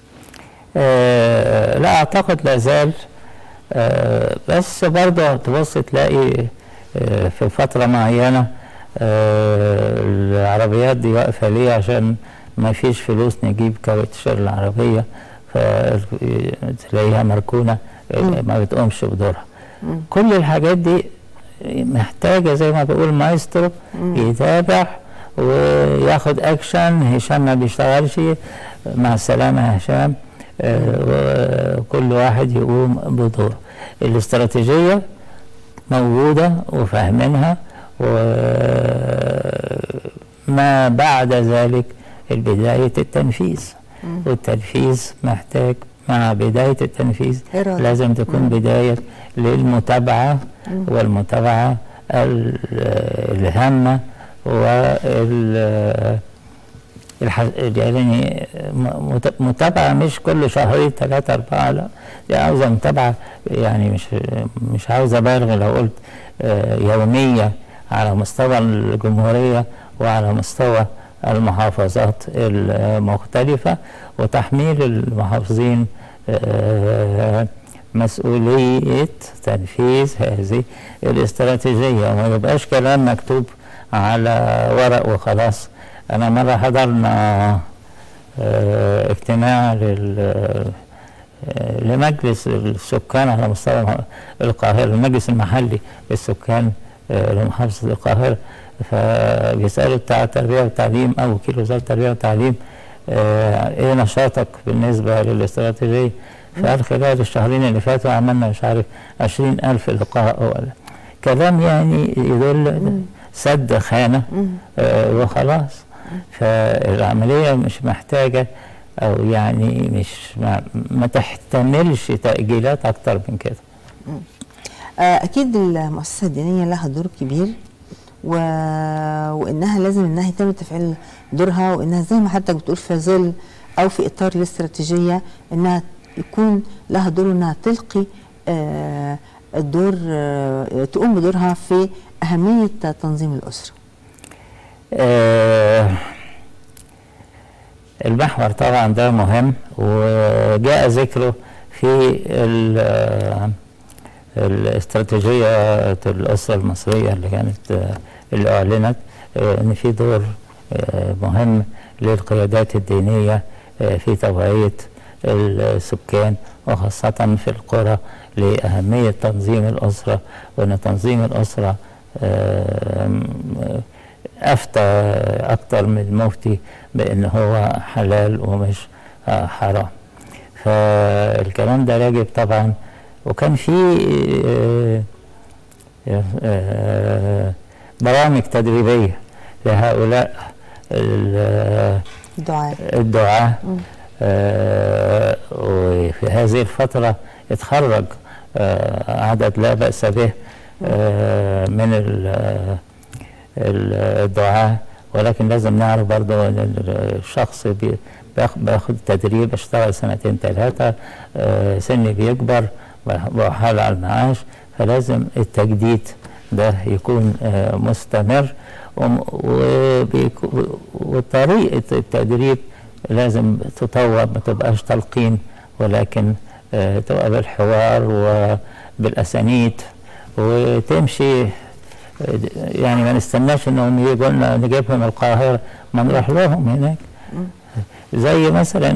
أه لا اعتقد لا زال. أه بس برضه تبص تلاقي أه في فتره معينه أه العربيات دي واقفه ليه؟ عشان ما فيش فلوس نجيب كاوتشر العربيه فتلاقيها مركونه ما بتقومش بدورها. كل الحاجات دي محتاجه زي ما بقول مايسترو يتابع وياخد اكشن. هشام ما بيشتغلش، مع السلامه يا هشام. آه وكل واحد يقوم بدوره. الاستراتيجيه موجوده وفاهمينها، وما بعد ذلك بدايه التنفيذ. والتنفيذ محتاج مع بدايه التنفيذ لازم تكون بدايه للمتابعه، والمتابعه الهامه وال يعني متابعه مش كل شهرين ثلاثه اربعه، لا دي عاوزه متابعه يعني مش مش عاوزه بالغ لو قلت يوميه على مستوى الجمهوريه وعلى مستوى المحافظات المختلفه، وتحميل المحافظين مسؤوليه تنفيذ هذه الاستراتيجيه، وما يبقاش كلام مكتوب على ورق وخلاص. أنا مرة حضرنا اه اجتماع لمجلس السكان على مستوى القاهرة، المجلس المحلي للسكان اه لمحافظة القاهرة، فبيسألوا بتاع التربية والتعليم أو وكيل وزارة التربية والتعليم اه إيه نشاطك بالنسبة للاستراتيجية؟ فقال خلال الشهرين اللي فاتوا عملنا مش عارف عشرين ألف لقاء ولا كلام يعني يدل سد خانة اه وخلاص. فالعملية مش محتاجة أو يعني مش ما, ما تحتملش تأجيلات أكتر من كده. أكيد المؤسسة الدينية لها دور كبير، و... وإنها لازم إنها يتم تفعيل دورها، وإنها زي ما حضرتك بتقول في ظل أو في إطار الاستراتيجية إنها يكون لها دور إنها تلقي آه الدور آه تقوم بدورها في أهمية تنظيم الأسرة. آه المحور طبعا ده مهم، وجاء ذكره في الاستراتيجية الأسرة المصرية اللي كانت اللي أعلنت إن في دور مهم للقيادات الدينية في توعية السكان وخاصة في القرى لأهمية تنظيم الأسرة، وأن تنظيم الأسرة أفتى أكتر من المفتي بأن هو حلال ومش حرام. فالكلام ده راجب طبعا، وكان في برامج تدريبية لهؤلاء الدعاة الدعاة وفي هذه الفترة اتخرج عدد لا بأس به من الدعاة ولكن لازم نعرف برضه ان الشخص بياخد تدريب، اشتغل سنتين ثلاثه، آه سني بيكبر، بحال على المعاش، فلازم التجديد ده يكون آه مستمر، وطريقه التدريب لازم تطور، ما تبقاش تلقين، ولكن آه تبقى بالحوار وبالاسانيد وتمشي. يعني ما نستناش انهم يجوا لنا نجيبهم القاهره، ما نروح لهم هناك. زي مثلا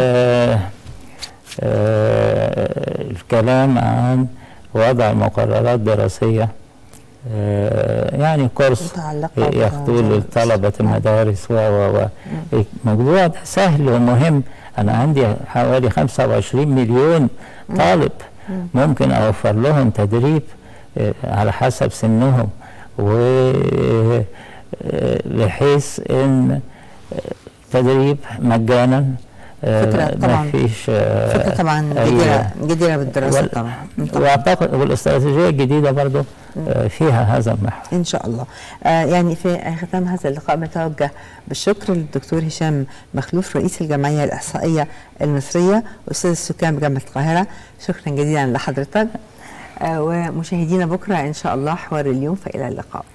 الكلام عن وضع مقررات دراسيه، يعني كورس ياخدوه لطلبه المدارس، و و الموضوع ده سهل ومهم. انا عندي حوالي خمسة وعشرين مليون طالب، ممكن اوفر لهم تدريب على حسب سنهم، وبحيث ان تدريب مجانا. فكرة طبعا، ما فيش فكرة طبعا جديرة جديرة بالدراسة طبعا. واعتقد والاستراتيجية الجديدة برضو فيها هذا المحور ان شاء الله. آه يعني في ختام هذا اللقاء بتوجه بالشكر للدكتور هشام مخلوف، رئيس الجمعية الإحصائية المصرية واستاذ السكان بجامعة القاهرة. شكرا جزيلا لحضرتك. آه ومشاهدينا بكرة إن شاء الله حوار اليوم، فإلى اللقاء.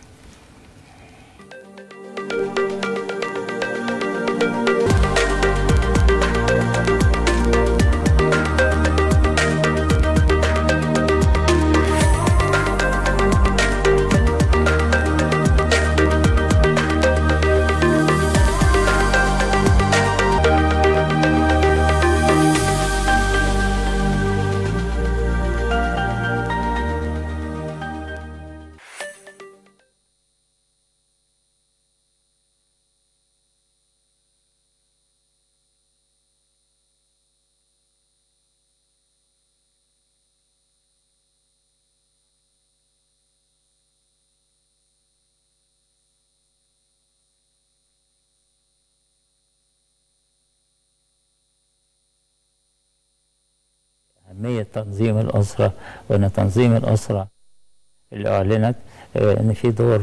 أهمية تنظيم الأسرة، وأن تنظيم الأسرة اللي أعلنت أن في دور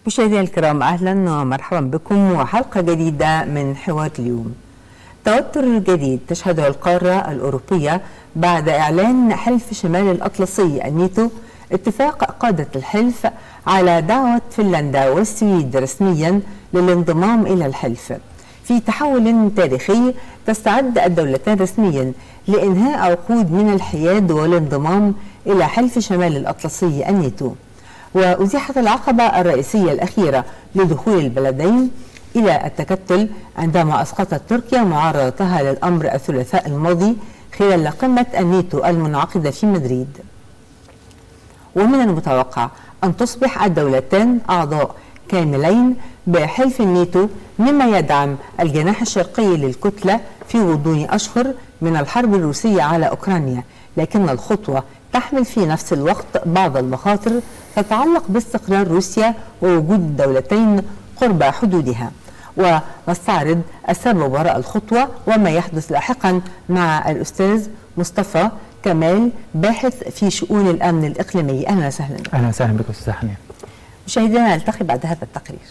مشاهدينا الكرام، أهلا ومرحبا بكم وحلقة جديدة من حوار اليوم. توتر جديد تشهده القارة الأوروبية بعد إعلان حلف شمال الأطلسي الناتو اتفاق قادة الحلف على دعوة فنلندا والسويد رسميا للانضمام إلى الحلف، في تحول تاريخي تستعد الدولتان رسميا لإنهاء عقود من الحياد والانضمام إلى حلف شمال الأطلسي الناتو. وأزيحت العقبة الرئيسية الأخيرة لدخول البلدين إلى التكتل عندما أسقطت تركيا معارضتها للأمر الثلاثاء الماضي خلال قمة الناتو المنعقدة في مدريد. ومن المتوقع أن تصبح الدولتان أعضاء كاملين بحلف الناتو، مما يدعم الجناح الشرقي للكتلة في غضون أشهر من الحرب الروسية على أوكرانيا، لكن الخطوة تحمل في نفس الوقت بعض المخاطر تتعلق باستقرار روسيا ووجود الدولتين قرب حدودها. ونستعرض السبب وراء الخطوة وما يحدث لاحقا مع الأستاذ مصطفى كمال، باحث في شؤون الأمن الإقليمي. أهلا وسهلا. أهلا وسهلا بك أستاذ حنان. مشاهدينا نلتقي بعد هذا التقرير.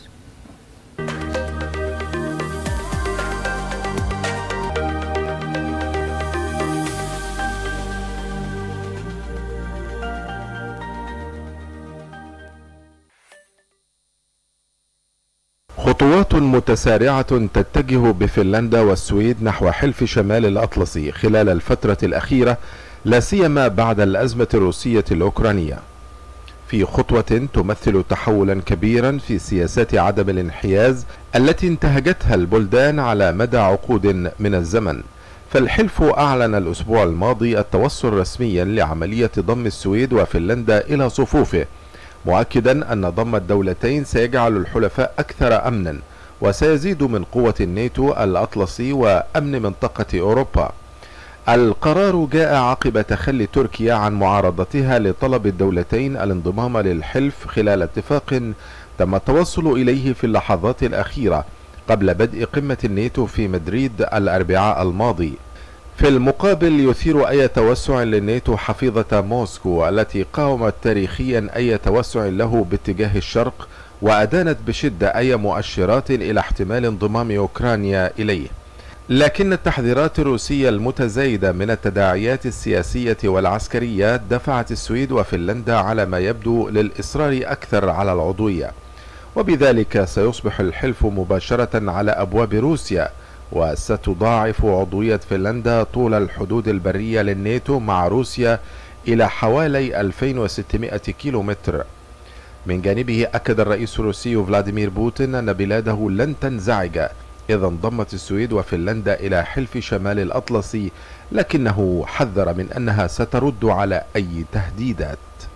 خطوات متسارعة تتجه بفنلندا والسويد نحو حلف شمال الأطلسي خلال الفترة الأخيرة، لا سيما بعد الأزمة الروسية الأوكرانية، في خطوة تمثل تحولا كبيرا في سياسات عدم الانحياز التي انتهجتها البلدان على مدى عقود من الزمن. فالحلف أعلن الأسبوع الماضي التوصل رسميا لعملية ضم السويد وفنلندا إلى صفوفه، مؤكدا أن ضم الدولتين سيجعل الحلفاء أكثر أمنا وسيزيد من قوة الناتو الأطلسي وأمن منطقة أوروبا. القرار جاء عقب تخلي تركيا عن معارضتها لطلب الدولتين الانضمام للحلف خلال اتفاق تم التوصل إليه في اللحظات الأخيرة قبل بدء قمة الناتو في مدريد الأربعاء الماضي. في المقابل يثير أي توسع للناتو حفيظة موسكو التي قاومت تاريخيا أي توسع له باتجاه الشرق، وأدانت بشدة أي مؤشرات إلى احتمال انضمام أوكرانيا إليه. لكن التحذيرات الروسية المتزايدة من التداعيات السياسية والعسكرية دفعت السويد وفنلندا على ما يبدو للإصرار أكثر على العضوية، وبذلك سيصبح الحلف مباشرة على أبواب روسيا، وستضاعف عضوية فنلندا طول الحدود البرية للناتو مع روسيا إلى حوالي ألفين وستمائة كيلومتر. من جانبه أكد الرئيس الروسي فلاديمير بوتين أن بلاده لن تنزعج إذا انضمت السويد وفنلندا إلى حلف شمال الأطلسي، لكنه حذر من أنها سترد على أي تهديدات.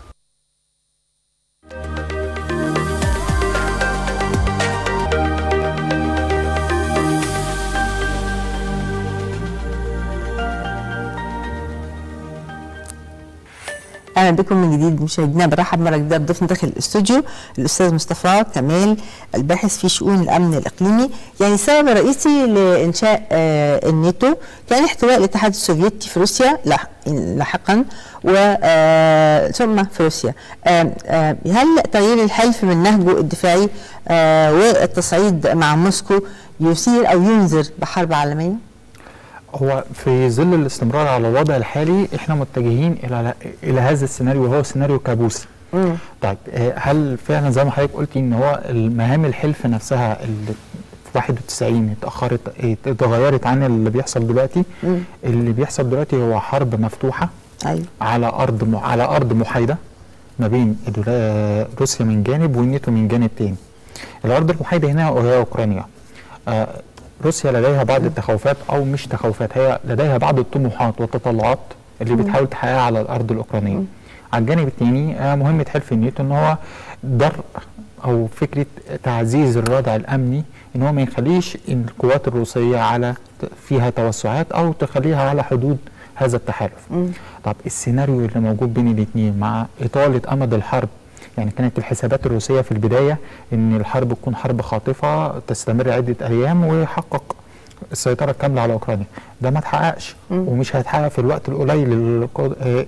اهلا بكم من جديد مشاهدينا. برحب مره جديده بضيفنا داخل الاستوديو الاستاذ مصطفى كمال، الباحث في شؤون الامن الاقليمي. يعني السبب الرئيسي لانشاء آه الناتو كان احتواء الاتحاد السوفيتي في روسيا لاحقا و آه ثم في روسيا. آه آه هل تغيير الحلف من نهجه الدفاعي آه والتصعيد مع موسكو يثير او ينذر بحرب عالميه؟ هو في ظل الاستمرار على الوضع الحالي احنا متجهين الى الى هذا السيناريو، وهو سيناريو كابوسي. مم. طيب هل فعلا زي ما حضرتك قلتي ان هو المهام الحلف نفسها اللي في واحد وتسعين اتاخرت اتغيرت عن اللي بيحصل دلوقتي؟ مم. اللي بيحصل دلوقتي هو حرب مفتوحه. أيوة. على ارض على ارض محايده ما بين روسيا من جانب والناتو من جانب تاني. الارض المحايده هنا وهي اوكرانيا. آه روسيا لديها بعض التخوفات او مش تخوفات، هي لديها بعض الطموحات والتطلعات اللي بتحاول تحققها على الارض الاوكرانيه. مم. على الجانب الثاني مهمه حلف الناتو ان هو درء او فكره تعزيز الردع الامني، ان هو ما يخليش القوات الروسيه على فيها توسعات او تخليها على حدود هذا التحالف. مم. طب السيناريو اللي موجود بين الاثنين مع اطاله امد الحرب، يعني كانت الحسابات الروسية في البداية ان الحرب تكون حرب خاطفة تستمر عدة ايام ويحقق السيطرة الكاملة على اوكرانيا، ده ما اتحققش ومش هيتحقق في الوقت القليل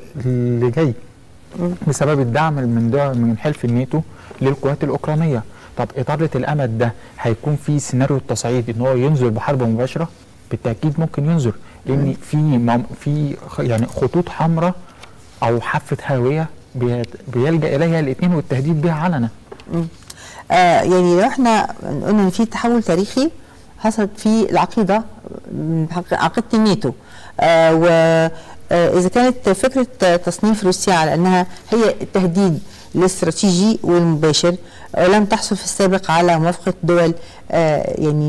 اللي جاي بسبب الدعم من من حلف الناتو للقوات الاوكرانية. طب إطالة الأمد ده هيكون في سيناريو التصعيد إن هو ينظر بحرب مباشرة؟ بالتأكيد ممكن ينظر، لأن في في يعني خطوط حمراء أو حافة هاوية بيلجأ إليها الاثنين والتهديد بها علنا. آه يعني لو احنا قلنا ان في تحول تاريخي حصل في العقيده، عقيده الناتو، آه واذا كانت فكره تصنيف روسيا على انها هي التهديد الاستراتيجي والمباشر ولم تحصل في السابق على موافقه دول، آه يعني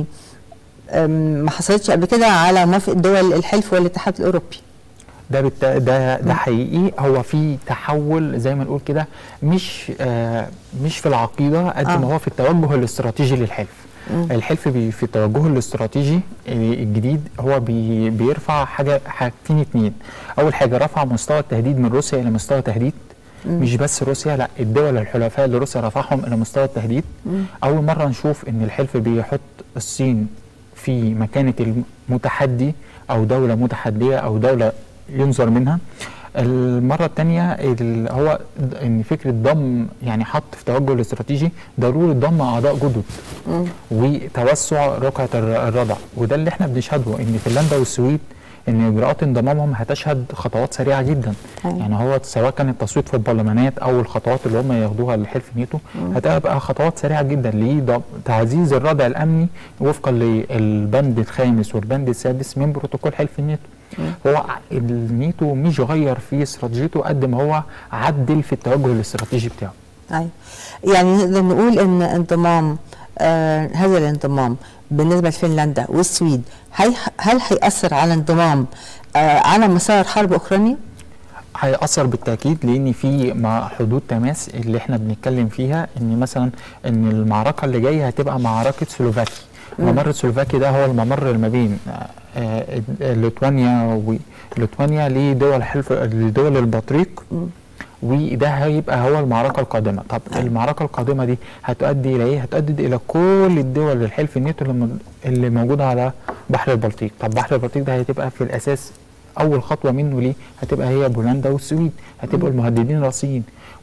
ما حصلتش قبل كده على موافقه دول الحلف والاتحاد الاوروبي. ده بالت... ده ده حقيقي، هو في تحول زي ما نقول كده، مش آه مش في العقيده قد آه. ما هو في التوجه الاستراتيجي للحلف. مم. الحلف بي في التوجه الاستراتيجي الجديد هو بي بيرفع حاجه حاجتين اتنين. اول حاجه رفع مستوى التهديد من روسيا الى مستوى تهديد، مم. مش بس روسيا، لا الدول الحلفاء اللي روسيا رفعهم الى مستوى التهديد. مم. اول مره نشوف ان الحلف بيحط الصين في مكانه المتحدي او دوله متحديه او دوله ينظر منها. المرة الثانية هو ان فكرة ضم، يعني حط في توجه الاستراتيجي ضرورة ضم اعضاء جدد مم. وتوسع رقعة الردع، وده اللي احنا بنشهده ان فنلندا والسويد ان اجراءات انضمامهم هتشهد خطوات سريعة جدا. مم. يعني هو سواء كان التصويت في البرلمانات او الخطوات اللي هم ياخدوها لحلف الناتو هتبقى خطوات سريعة جدا لتعزيز الردع الامني وفقا للبند الخامس والبند السادس من بروتوكول حلف الناتو. هو الناتو مش غير في استراتيجيته قد ما هو عدل في التوجه الاستراتيجي بتاعه. ايوه، يعني نقدر نقول ان انضمام آه هذا الانضمام بالنسبه لفنلندا والسويد هي هل هيأثر على انضمام آه على مسار حرب اوكرانيا؟ هيأثر بالتأكيد، لأن في مع حدود تماس اللي احنا بنتكلم فيها ان مثلا ان المعركه اللي جايه هتبقى معركه سلوفاكي. ممر سلوفاكي ده هو الممر ما بين آه ليتوانيا وليتوانيا لدول حلف لدول البطريق، وده هيبقى هو المعركه القادمه. طب المعركه القادمه دي هتؤدي الى ايه؟ هتؤدي الى كل الدول الحلف الناتو اللي موجوده على بحر البلطيق. طب بحر البلطيق ده هتبقى في الاساس اول خطوه منه ليه؟ هتبقى هي بولندا والسويد، هتبقوا المهددين الرئيسيين.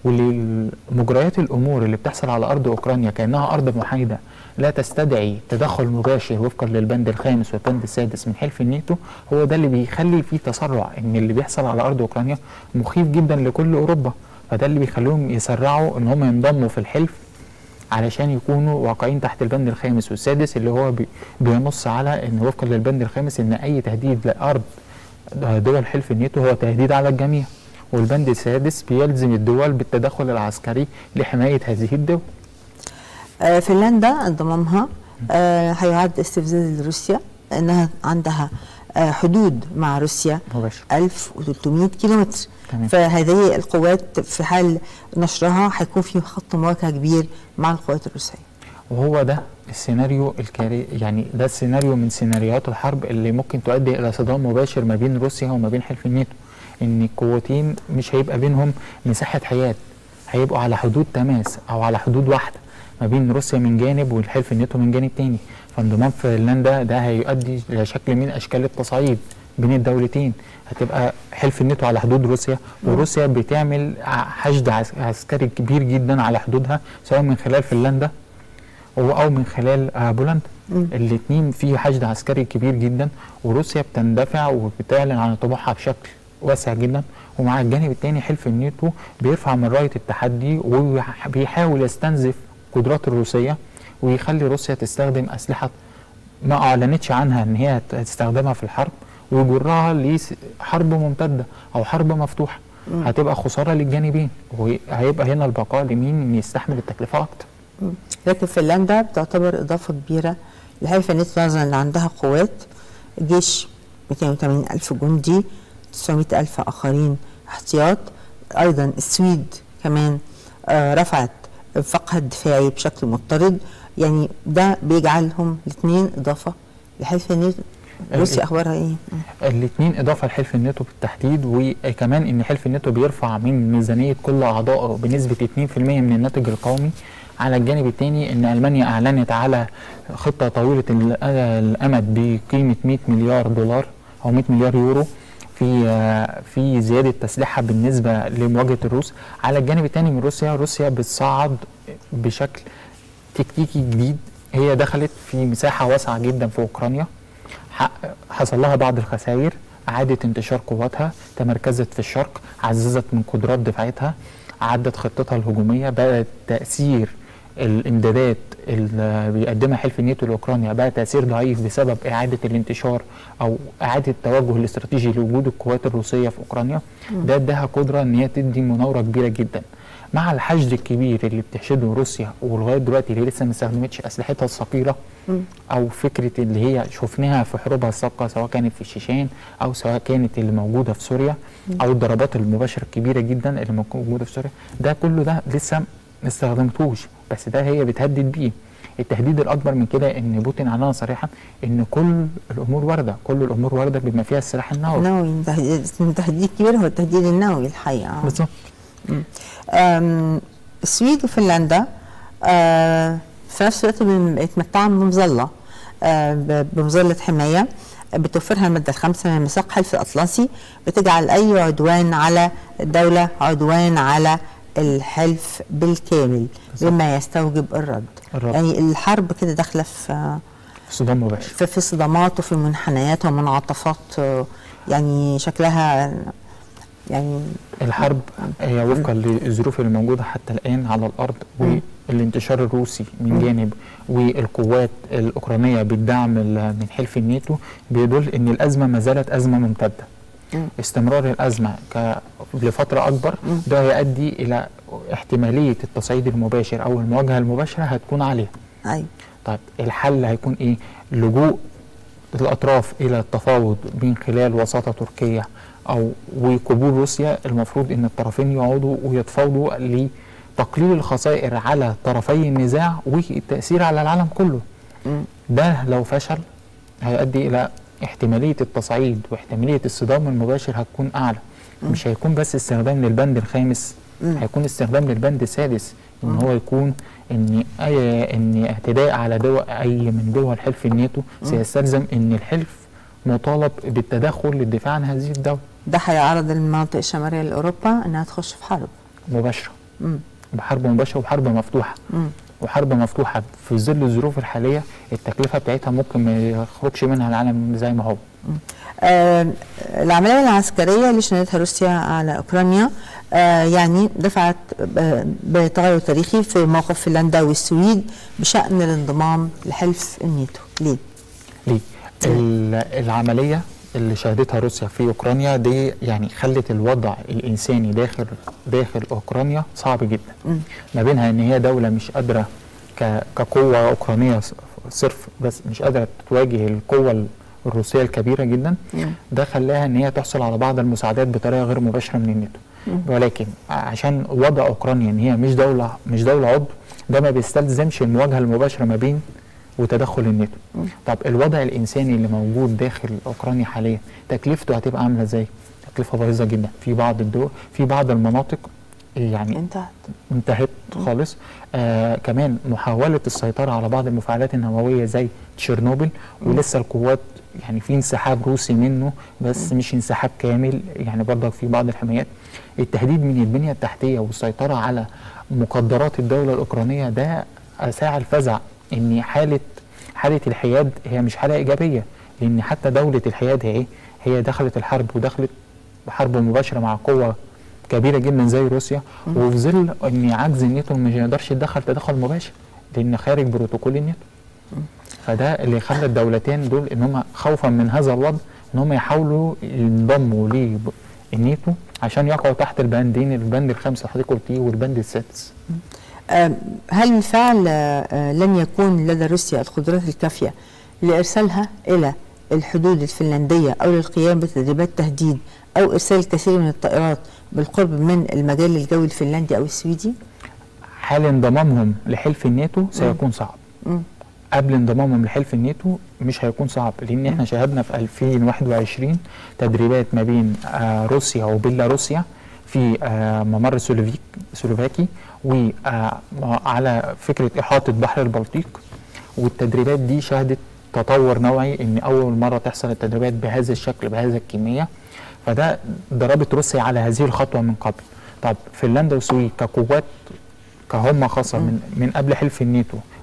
والمجريات الامور اللي بتحصل على ارض اوكرانيا كانها ارض محايده لا تستدعي تدخل مباشر وفقا للبند الخامس والبند السادس من حلف الناتو، هو ده اللي بيخلي فيه تسرع ان اللي بيحصل على ارض اوكرانيا مخيف جدا لكل اوروبا، فده اللي بيخليهم يسرعوا ان هم ينضموا في الحلف علشان يكونوا واقعين تحت البند الخامس والسادس اللي هو بي بينص على ان وفقا للبند الخامس ان اي تهديد لارض دول حلف الناتو هو تهديد على الجميع، والبند السادس بيلزم الدول بالتدخل العسكري لحمايه هذه الدول. آه فنلندا انضمامها آه هيعد استفزاز لروسيا، انها عندها آه حدود مع روسيا مباشر. ألف وثلاثمائة كيلومتر، فهذه القوات في حال نشرها هيكون في خط مواجهه كبير مع القوات الروسيه. وهو ده السيناريو الكاري، يعني ده السيناريو من سيناريوهات الحرب اللي ممكن تؤدي الى صدام مباشر ما بين روسيا وما بين حلف الناتو، ان القوتين مش هيبقى بينهم مساحه حياد، هيبقوا على حدود تماس او على حدود واحده ما بين روسيا من جانب والحلف الناتو من جانب تاني. فانضمام فنلندا ده هيؤدي الى شكل من اشكال التصعيد بين الدولتين، هتبقى حلف الناتو على حدود روسيا وروسيا بتعمل حشد عسكري كبير جدا على حدودها سواء من خلال فنلندا او من خلال بولندا. الاثنين في حشد عسكري كبير جدا، وروسيا بتندفع وبتعلن عن طموحها بشكل واسع جدا، ومع الجانب الثاني حلف الناتو بيرفع من رايه التحدي وبيحاول يستنزف قدرات الروسيه ويخلي روسيا تستخدم اسلحه ما اعلنتش عنها ان هي تستخدمها في الحرب، ويجرها لحرب ممتده او حرب مفتوحه. مم. هتبقى خساره للجانبين، وهيبقى هنا البقاء لمين ان يستحمل التكلفه اكتر. مم. لكن فنلندا بتعتبر اضافه كبيره لحلف الناتو نظرا ان عندها قوات جيش مئتين وثمانين ألف جندي، تسعمائة ألف اخرين احتياط. ايضا السويد كمان آه رفعت انفاقها الدفاعي بشكل مضطرد، يعني ده بيجعلهم الاثنين اضافه لحلف الناتو. روسيا اخبارها ايه؟ الاثنين اضافه لحلف الناتو بالتحديد، وكمان ان حلف الناتو بيرفع من ميزانيه كل اعضائه بنسبه اثنين بالمئة من الناتج القومي. على الجانب الثاني ان المانيا اعلنت على خطه طويله الامد بقيمه مئة مليار دولار او مئة مليار يورو في في زياده تسليحها بالنسبه لمواجهه الروس. على الجانب الثاني من روسيا، روسيا بتصعد بشكل تكتيكي جديد. هي دخلت في مساحه واسعه جدا في اوكرانيا، حصل لها بعض الخسائر، اعادت انتشار قواتها، تمركزت في الشرق، عززت من قدرات دفاعتها، عدت خطتها الهجوميه، بقى تاثير الامدادات اللي بيقدمها حلف الناتو لاوكرانيا بقى تاثير ضعيف بسبب اعاده الانتشار او اعاده التوجه الاستراتيجي لوجود القوات الروسيه في اوكرانيا. ده اداها قدره ان هي تدي مناوره كبيره جدا. مع الحشد الكبير اللي بتحشده روسيا ولغايه دلوقتي اللي لسه ما استخدمتش اسلحتها الثقيله، او فكره اللي هي شفناها في حروبها السابقه سواء كانت في الشيشان او سواء كانت اللي موجوده في سوريا، او الضربات المباشره الكبيره جدا اللي موجوده في سوريا، ده كله ده لسه ما استخدمتوش، بس ده هي بتهدد بيه. التهديد الاكبر من كده ان بوتين اعلن صريحا ان كل الامور وارده، كل الامور وارده بما فيها السلاح النووي. النووي التهديد الكبير هو التهديد النووي الحقيقه. بالظبط. السويد وفنلندا آه في نفس الوقت بيتمتعن بمظله آه بمظله حمايه بتوفرها الماده الخامسه من ميثاق حلف الاطلسي، بتجعل اي عدوان على الدوله عدوان على الحلف بالكامل بما يستوجب الرد. الرد. يعني الحرب كده داخله في صدام مباشر، في, في صدامات وفي منحنيات ومنعطفات يعني شكلها يعني الحرب هي وفقا للظروف اللي موجوده حتى الان على الارض والانتشار الروسي من جانب والقوات الاوكرانيه بالدعم من حلف الناتو بيدل ان الازمه ما زالت ازمه ممتده. استمرار الازمه لفتره اكبر ده هيؤدي الى احتماليه التصعيد المباشر او المواجهه المباشره هتكون عاليه. ايوه. طيب الحل هيكون ايه؟ لجوء الاطراف الى التفاوض من خلال وساطه تركيه او وقبول روسيا. المفروض ان الطرفين يقعدوا ويتفاوضوا لتقليل الخسائر على طرفي النزاع والتاثير على العالم كله. م. ده لو فشل هيؤدي الى احتماليه التصعيد واحتماليه الصدام المباشر هتكون اعلى. م. مش هيكون بس استخدام للبند الخامس، م. هيكون استخدام للبند السادس، ان م. هو يكون ان اي ان اعتداء على دول اي من دول حلف الناتو سيستلزم ان الحلف مطالب بالتدخل للدفاع عن هذه الدوله. ده هيعرض المناطق الشماليه لاوروبا انها تخش في حرب مباشره. امم بحرب مباشره وبحرب مفتوحه. امم وحرب مفتوحه في ظل الظروف الحاليه التكلفه بتاعتها ممكن ما يخرجش منها العالم زي ما هو. آه العمليه العسكريه اللي شنتها روسيا على اوكرانيا آه يعني دفعت آه بتغير تاريخي في موقف فنلندا والسويد بشان الانضمام لحلف الناتو. ليه؟ ليه؟ العمليه اللي شهدتها روسيا في اوكرانيا دي يعني خلت الوضع الانساني داخل داخل اوكرانيا صعب جدا. م. ما بينها ان هي دوله مش قادره كقوه اوكرانيه صرف بس مش قادره تواجه القوه الروسيه الكبيره جدا. م. ده خلاها ان هي تحصل على بعض المساعدات بطريقه غير مباشره من الناتو. ولكن عشان وضع اوكرانيا ان هي مش دوله مش دوله عضو ده ما بيستلزمش المواجهه المباشره ما بين وتدخل الناتو. طب الوضع الانساني اللي موجود داخل اوكرانيا حاليا تكلفته هتبقى عامله ازاي؟ تكلفه بايظه جدا في بعض الدول، في بعض المناطق يعني انتهت انتهت خالص. آه كمان محاوله السيطره على بعض المفاعلات النوويه زي تشيرنوبل ولسه القوات يعني في انسحاب روسي منه بس م. مش انسحاب كامل يعني برضك في بعض الحمايات. التهديد من البنيه التحتيه والسيطره على مقدرات الدوله الاوكرانيه ده ساعة الفزع ان حاله حاله الحياد هي مش حاله ايجابيه، لان حتى دوله الحياد هي هي دخلت الحرب ودخلت بحرب مباشره مع قوه كبيره جدا زي روسيا، وفي ظل ان عجز الناتو مش يقدرش يتدخل تدخل مباشر لان خارج بروتوكول الناتو. فده اللي خلى الدولتين دول ان هم خوفا من هذا الوضع ان هم يحاولوا ينضموا للناتو عشان يقعوا تحت البندين، البند الخامس اللي حضرتك قلتيه والبند السادس. هل بالفعل لن يكون لدى روسيا القدرات الكافيه لارسالها الى الحدود الفنلنديه او للقيام بتدريبات تهديد او ارسال الكثير من الطائرات بالقرب من المجال الجوي الفنلندي او السويدي؟ حال انضمامهم لحلف الناتو سيكون صعب. م. قبل انضمامهم لحلف الناتو مش هيكون صعب، لان احنا شاهدنا في ألفين وواحد وعشرين تدريبات ما بين آه روسيا وبيلاروسيا في آه ممر سلوفيك سلوفاكي وعلى فكره احاطه بحر البلطيق، والتدريبات دي شهدت تطور نوعي ان اول مره تحصل التدريبات بهذا الشكل بهذا الكميه، فده ضربت روسيا على هذه الخطوه من قبل. طب فنلندا والسويد كقوات كهم خاصه من من قبل حلف الناتو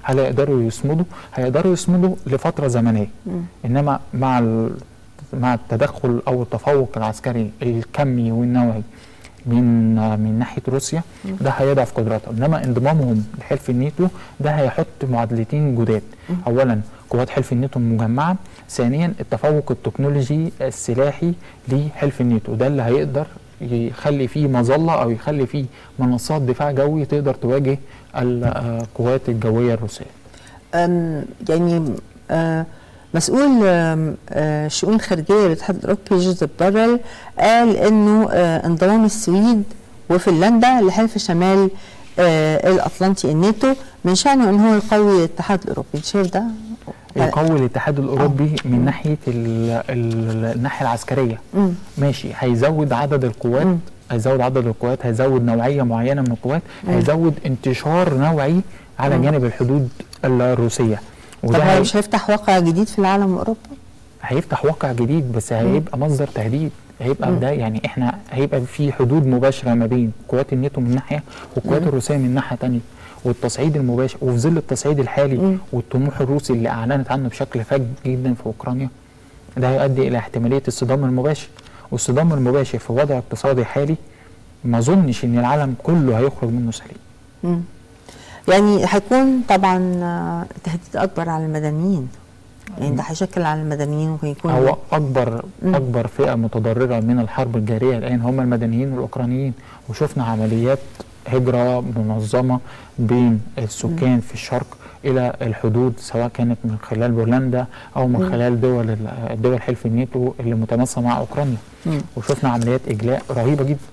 هل هيقدروا يصمدوا؟ هيقدروا يصمدوا لفتره زمنيه. مم. انما مع مع التدخل او التفوق العسكري الكمي والنوعي من من ناحيه روسيا ده هيضعف قدراتها. انما انضمامهم لحلف الناتو ده هيحط معادلتين جداد. اولا قوات حلف الناتو المجمعه، ثانيا التفوق التكنولوجي السلاحي لحلف الناتو، ده اللي هيقدر يخلي فيه مظله او يخلي فيه منصات دفاع جوي تقدر تواجه القوات الجويه الروسيه. يعني أه مسؤول الشؤون الخارجيه للاتحاد الاوروبي جوزيف بوريل قال انه انضمام السويد وفنلندا لحلف شمال الاطلنطي الناتو من شانه ان هو يقوي الاتحاد الاوروبي. شايف ده؟ يقوي الاتحاد الاوروبي أوه. من ناحيه ال ال الناحيه العسكريه. مم. ماشي، هيزود عدد القوات، مم. هيزود عدد القوات، هيزود نوعيه معينه من القوات، مم. هيزود انتشار نوعي على مم. جانب الحدود الروسيه. طب هو مش هيفتح واقع جديد في العالم واوروبا؟ هيفتح واقع جديد بس هيبقى مم. مصدر تهديد. هيبقى ده يعني احنا هيبقى في حدود مباشره ما بين قوات الناتو من ناحيه والقوات الروسيه من ناحيه ثانيه، والتصعيد المباشر وفي ظل التصعيد الحالي مم. والطموح الروسي اللي اعلنت عنه بشكل فج جدا في اوكرانيا، ده هيؤدي الى احتماليه الصدام المباشر. والصدام المباشر في وضع اقتصادي حالي ما اظنش ان العالم كله هيخرج منه سليم. مم. يعني هيكون طبعا تهديد اكبر على المدنيين، يعني ده هيشكل على المدنيين ممكن يكون هو اكبر مم. اكبر فئه متضرره من الحرب الجاريه الان هم المدنيين والاوكرانيين. وشفنا عمليات هجره منظمه بين السكان مم. في الشرق الى الحدود، سواء كانت من خلال بولندا او من مم. خلال دول دول حلف الناتو اللي متماسه مع اوكرانيا. مم. وشفنا عمليات اجلاء رهيبه جدا.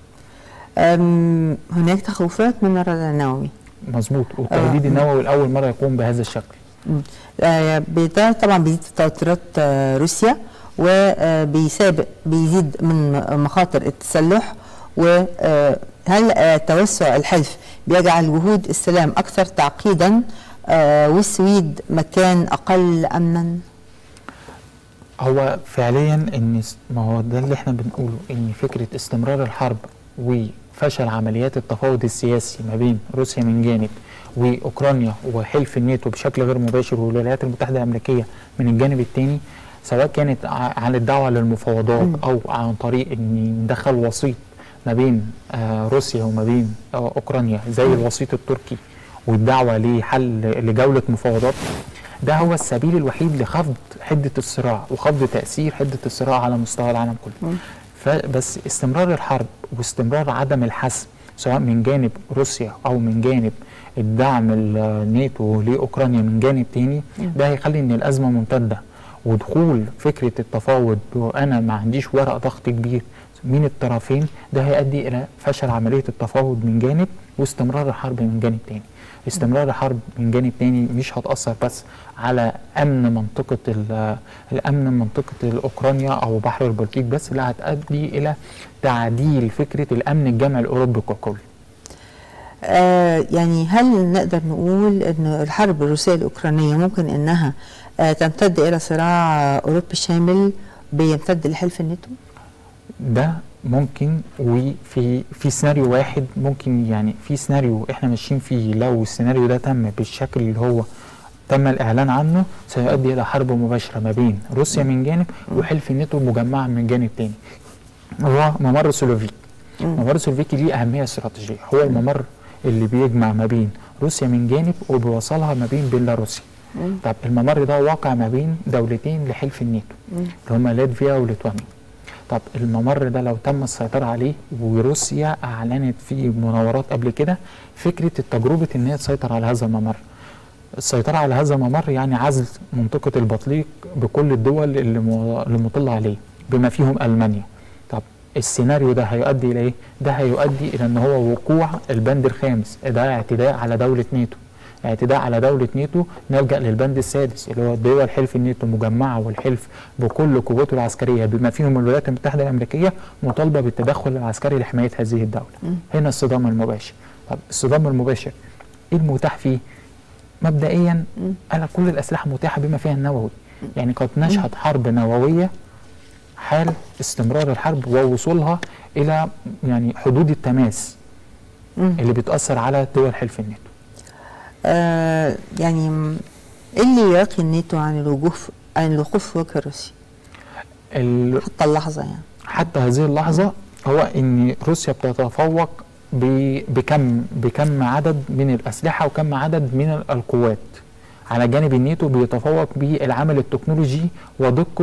هناك تخوفات من الردع النووي. مظبوط، والتهديد آه. النووي لاول مره يقوم بهذا الشكل. آه ده طبعا بيزيد توترات آه روسيا، وبيسابق بيزيد من مخاطر التسلح. وهل آه توسع الحلف بيجعل جهود السلام اكثر تعقيدا آه والسويد مكان اقل امنا؟ هو فعليا ان ما هو ده اللي احنا بنقوله، ان فكره استمرار الحرب وفشل عمليات التفاوض السياسي ما بين روسيا من جانب واوكرانيا وحلف الناتو بشكل غير مباشر والولايات المتحده الامريكيه من الجانب الثاني، سواء كانت عن الدعوه للمفاوضات م. او عن طريق ان ندخل وسيط ما بين آه روسيا وما بين آه اوكرانيا زي م. الوسيط التركي والدعوه لحل لجوله مفاوضات، ده هو السبيل الوحيد لخفض حده الصراع وخفض تاثير حده الصراع على مستوى العالم كله. م. فبس استمرار الحرب واستمرار عدم الحسم سواء من جانب روسيا او من جانب الدعم الناتو لاوكرانيا من جانب تاني، ده هيخلي ان الازمه ممتده، ودخول فكره التفاوض وانا ما عنديش ورق ضغط كبير من الطرفين ده هيؤدي الى فشل عمليه التفاوض من جانب واستمرار الحرب من جانب تاني. استمرار الحرب من جانب تاني مش هتاثر بس على امن منطقه الامن منطقه اوكرانيا او بحر البلطيق بس، لا هتؤدي الى تعديل فكره الامن الجامعي الاوروبي ككل. آه يعني هل نقدر نقول ان الحرب الروسيه الاوكرانيه ممكن انها آه تمتد الى صراع اوروبي شامل بيمتد لحلف الناتو؟ ده ممكن، وفي في سيناريو واحد ممكن، يعني في سيناريو احنا ماشيين فيه لو السيناريو ده تم بالشكل اللي هو تم الاعلان عنه سيؤدي الى حرب مباشره ما بين روسيا من جانب وحلف الناتو مجمعا من جانب تاني. هو ممر سلوفيك. ممر سلوفيكي ليه اهميه استراتيجيه، هو الممر اللي بيجمع ما بين روسيا من جانب وبيوصلها ما بين بيلاروسيا. طب الممر ده واقع ما بين دولتين لحلف الناتو اللي هما لاتفيا وليتوانيا. طب الممر ده لو تم السيطره عليه وروسيا اعلنت في مناورات قبل كده فكره التجربه ان هي تسيطر على هذا الممر. السيطره على هذا الممر يعني عزل منطقه البطليق بكل الدول اللي مطله عليه بما فيهم المانيا. طب السيناريو ده هيؤدي الى ايه؟ ده هيؤدي الى ان هو وقوع البند الخامس، ده اعتداء على دوله ناتو. اعتداء على دولة ناتو نلجأ للبند السادس اللي هو دول حلف الناتو مجمعة والحلف بكل قوته العسكرية بما فيهم الولايات المتحدة الأمريكية مطالبة بالتدخل العسكري لحماية هذه الدولة. م. هنا الصدام المباشر. طب الصدام المباشر ايه المتاح فيه؟ مبدئيا أنا كل الأسلحة متاحة بما فيها النووي، يعني قد نشهد حرب نووية حال استمرار الحرب ووصولها إلى يعني حدود التماس م. اللي بتأثر على دول حلف الناتو. آه يعني ايه اللي يعطي الناتو عن الوقوف عن الوقوف في وجه روسيا حتى اللحظه؟ يعني حتى هذه اللحظه هو ان روسيا بتتفوق بكم بكم عدد من الاسلحه وكم عدد من القوات. على جانب الناتو بيتفوق بالعمل التكنولوجي ودقه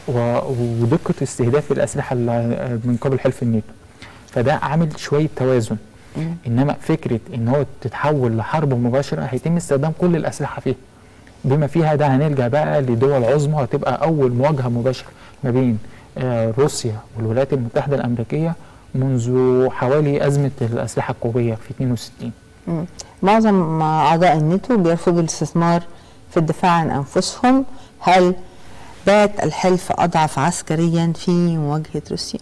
ودقه استهداف الاسلحه من قبل حلف الناتو. فده عامل شويه توازن. مم. انما فكره ان هو تتحول لحرب مباشره هيتم استخدام كل الاسلحه فيها، بما فيها ده هنلجا بقى لدول عظمى، وهتبقى اول مواجهه مباشره ما بين آه روسيا والولايات المتحده الامريكيه منذ حوالي ازمه الاسلحه القويه في اثنين وستين. مم. معظم اعضاء الناتو بيرفضوا الاستثمار في الدفاع عن انفسهم. هل بات الحلف اضعف عسكريا في مواجهه روسيا؟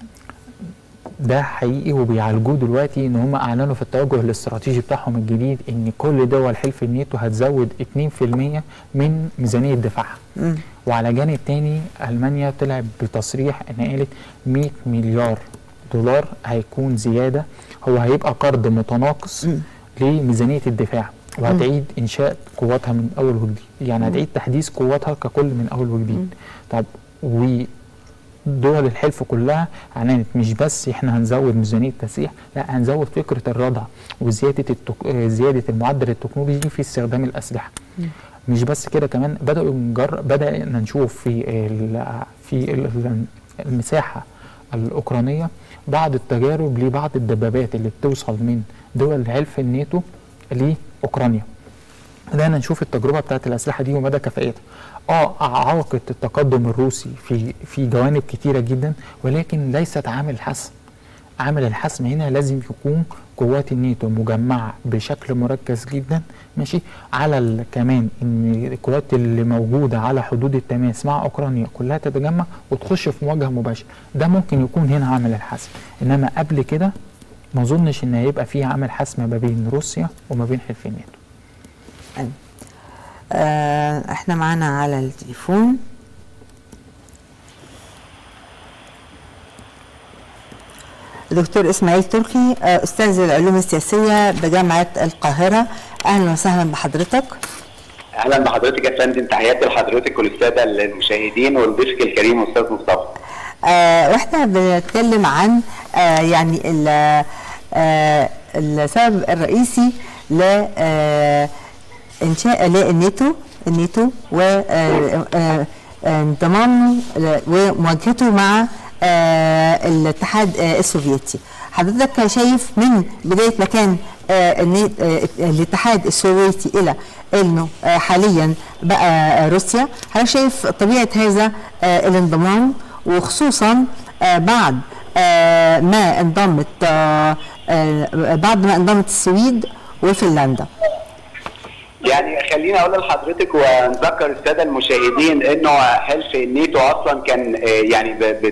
ده حقيقي، وبيعالجوه دلوقتي ان هم اعلنوا في التوجه الاستراتيجي بتاعهم الجديد ان كل دول حلف الناتو هتزود اتنين في المية من ميزانيه دفاعها. وعلى جانب تاني المانيا طلعت بتصريح ان قالت مية مليار دولار هيكون زياده، هو هيبقى قرض متناقص م. لميزانيه الدفاع، وهتعيد انشاء قواتها من اول وجديد، يعني هتعيد تحديث قواتها ككل من اول وجديد. طب و دول الحلف كلها اعلنت مش بس احنا هنزود ميزانيه التسليح، لا هنزود فكره الردع وزياده التك... زياده المعدل التكنولوجي في استخدام الاسلحه. م. مش بس كده، كمان بداوا نجر... بدانا نشوف في ال... في ال... المساحه الاوكرانيه بعض التجارب لبعض الدبابات اللي بتوصل من دول حلف الناتو لاوكرانيا. بدانا نشوف التجربه بتاعت الاسلحه دي ومدى كفاءتها. اه اعاقت التقدم الروسي في في جوانب كتيره جدا، ولكن ليست عامل الحسم. عامل الحسم هنا لازم يكون قوات الناتو مجمعه بشكل مركز جدا، ماشي، على كمان ان القوات اللي موجوده على حدود التماس مع اوكرانيا كلها تتجمع وتخش في مواجهه مباشره. ده ممكن يكون هنا عامل الحسم، انما قبل كده ما اظنش ان هيبقى في عامل حسم ما بين روسيا وما بين حلف الناتو. أيوة. آه احنا معانا على التليفون دكتور اسماعيل تركي، آه استاذ العلوم السياسيه بجامعه القاهره. اهلا وسهلا بحضرتك. اهلا بحضرتك يا فندم، تحياتي لحضرتك وللساده المشاهدين ولضيفك الكريم استاذ مصطفى. آه واحنا بنتكلم عن آه يعني آه السبب الرئيسي ل آه انشاء للناتو الناتو وانضمامه ومواجهته مع الاتحاد السوفيتي. حضرتك شايف من بدايه ما كان الاتحاد السوفيتي الى انه حاليا بقى روسيا، حضرتك شايف طبيعه هذا الانضمام، وخصوصا بعد ما انضمت بعد ما انضمت السويد وفنلندا؟ يعني خليني اقول لحضرتك ونذكر الساده المشاهدين انه حلف الناتو اصلا كان يعني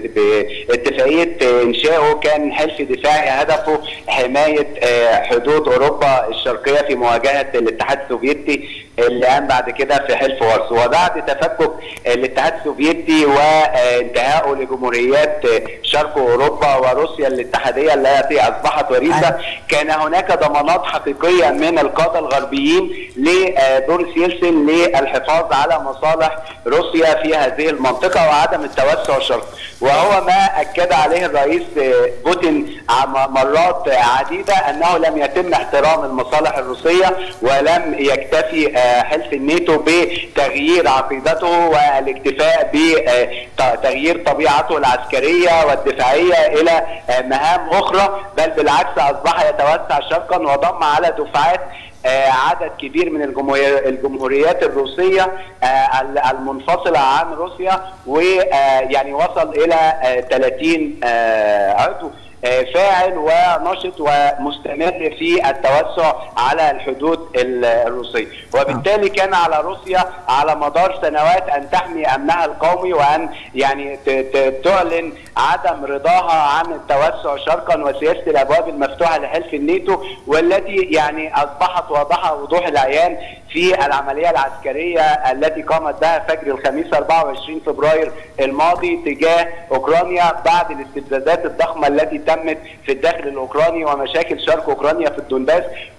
باتفاقيه انشائه كان حلف دفاعي هدفه حمايه حدود اوروبا الشرقيه في مواجهه الاتحاد السوفيتي اللي قام بعد كده في حلف وارسو. وبعد تفكك الاتحاد السوفيتي وانتهائه لجمهوريات شرق اوروبا وروسيا الاتحاديه التي اصبحت وريثه، كان هناك ضمانات حقيقيه من القاده الغربيين لبوريس يلسن للحفاظ على مصالح روسيا في هذه المنطقه وعدم التوسع الشرقي، وهو ما اكد عليه الرئيس بوتين مرات عديده انه لم يتم احترام المصالح الروسيه ولم يكتفي حلف الناتو بتغيير عقيدته والاكتفاء بتغيير طبيعته العسكريه والدفاعيه الى مهام اخرى، بل بالعكس اصبح يتوسع شرقا وضم على دفعات عدد كبير من الجمهوريات الروسيه المنفصله عن روسيا، ويعني وصل الى ثلاثين عضو فاعل ونشط ومستمر في التوسع على الحدود الروسيه، وبالتالي كان على روسيا على مدار سنوات ان تحمي امنها القومي وان يعني تعلن عدم رضاها عن التوسع شرقا وسياسه الابواب المفتوحه لحلف الناتو، والتي يعني اصبحت واضحه وضوح العيان في العمليه العسكريه التي قامت بها فجر الخميس أربعة وعشرين فبراير الماضي تجاه اوكرانيا بعد الاستفزازات الضخمه التي تم تمت في الداخل الاوكراني ومشاكل شرق اوكرانيا في الدونباس،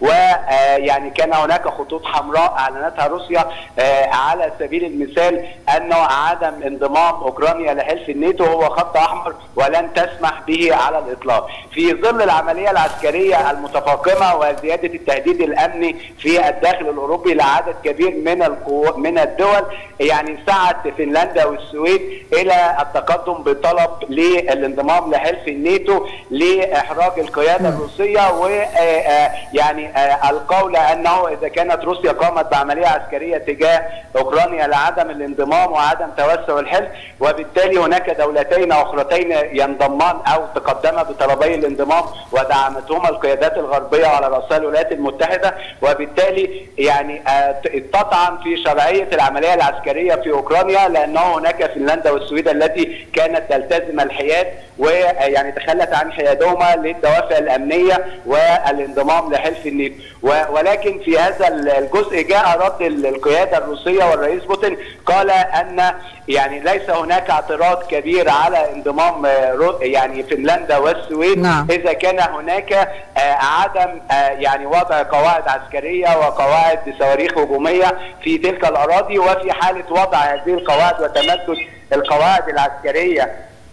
ويعني كان هناك خطوط حمراء اعلنتها روسيا على سبيل المثال انه عدم انضمام اوكرانيا لحلف الناتو هو خط احمر ولن تسمح به على الاطلاق. في ظل العمليه العسكريه المتفاقمه وزياده التهديد الامني في الداخل الاوروبي لعدد كبير من القو... من الدول، يعني سعت فنلندا والسويد الى التقدم بطلب للانضمام لحلف الناتو لاحراج القياده الروسيه، ويعني القول انه اذا كانت روسيا قامت بعمليه عسكريه تجاه اوكرانيا لعدم الانضمام وعدم توسع الحلف، وبالتالي هناك دولتين اخرتين ينضمان او تقدما بطلبي الانضمام ودعمتهما القيادات الغربيه على راسها الولايات المتحده، وبالتالي يعني تطعن في شرعيه العمليه العسكريه في اوكرانيا، لانه هناك فنلندا والسويد التي كانت تلتزم الحياد ويعني تخلت عن حيادهما للدوافع الامنيه والانضمام لحلف الناتو. ولكن في هذا الجزء جاء رد القياده الروسيه والرئيس بوتين قال ان يعني ليس هناك اعتراض كبير على انضمام يعني فنلندا والسويد، نعم. اذا كان هناك عدم يعني وضع قواعد عسكريه وقواعد صواريخ هجوميه في تلك الاراضي، وفي حاله وضع هذه القواعد وتمدد القواعد العسكريه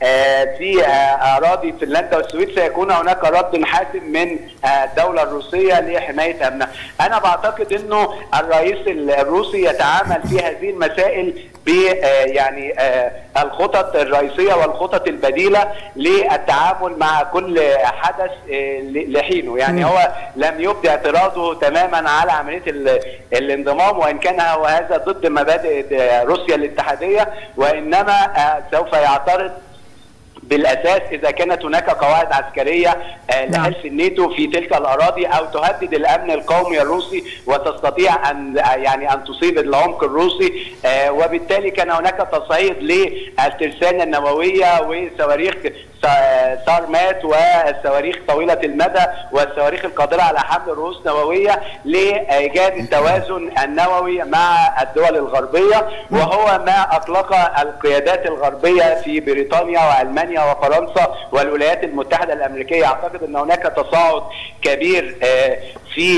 في اراضي فنلندا والسويد سيكون هناك رد حاسم من الدوله الروسيه لحمايه امنها. انا بعتقد انه الرئيس الروسي يتعامل في هذه المسائل ب يعني الخطط الرئيسيه والخطط البديله للتعامل مع كل حدث لحينه، يعني هو لم يبدي اعتراضه تماما على عمليه الانضمام، وان كان هذا ضد مبادئ روسيا الاتحاديه، وانما سوف يعترض بالاساس اذا كانت هناك قواعد عسكريه لحلف الناتو في تلك الاراضي او تهدد الامن القومي الروسي وتستطيع ان يعني ان تصيب العمق الروسي، وبالتالي كان هناك تصعيد للترسانه النوويه وصواريخ سارمات والصواريخ طويله المدى والصواريخ القادره على حمل رؤوس نوويه لايجاد التوازن النووي مع الدول الغربيه، وهو ما اطلق القيادات الغربيه في بريطانيا والمانيا وفرنسا والولايات المتحده الامريكيه. اعتقد ان هناك تصاعد كبير في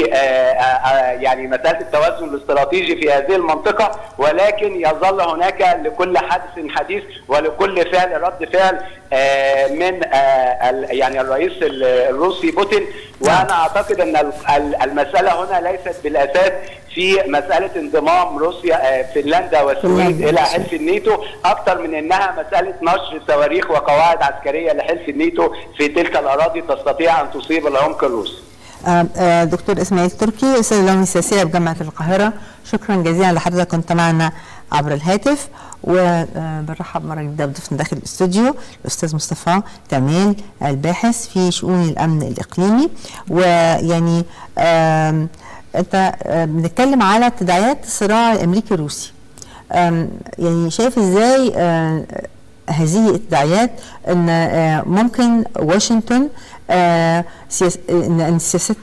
يعني مساله التوازن الاستراتيجي في هذه المنطقه، ولكن يظل هناك لكل حدث حديث ولكل فعل رد فعل من يعني الرئيس الروسي بوتين. وانا اعتقد ان المساله هنا ليست بالاساس في مساله انضمام روسيا فنلندا والسويد الى حلف الناتو، اكثر من انها مساله نشر صواريخ وقواعد عسكريه لحلف الناتو في تلك الاراضي تستطيع ان تصيب العمق الروسي. دكتور اسماعيل تركي، استاذ العلوم السياسيه بجامعه القاهره، شكرا جزيلا لحضرتك، كنت معنا عبر الهاتف. وبنرحب مره جديده بضيفنا داخل الاستوديو الاستاذ مصطفى كمال، الباحث في شؤون الامن الاقليمي. ويعني انت بنتكلم على تداعيات الصراع الامريكي الروسي، يعني شايف ازاي هذه التداعيات ان ممكن واشنطن ان سياسات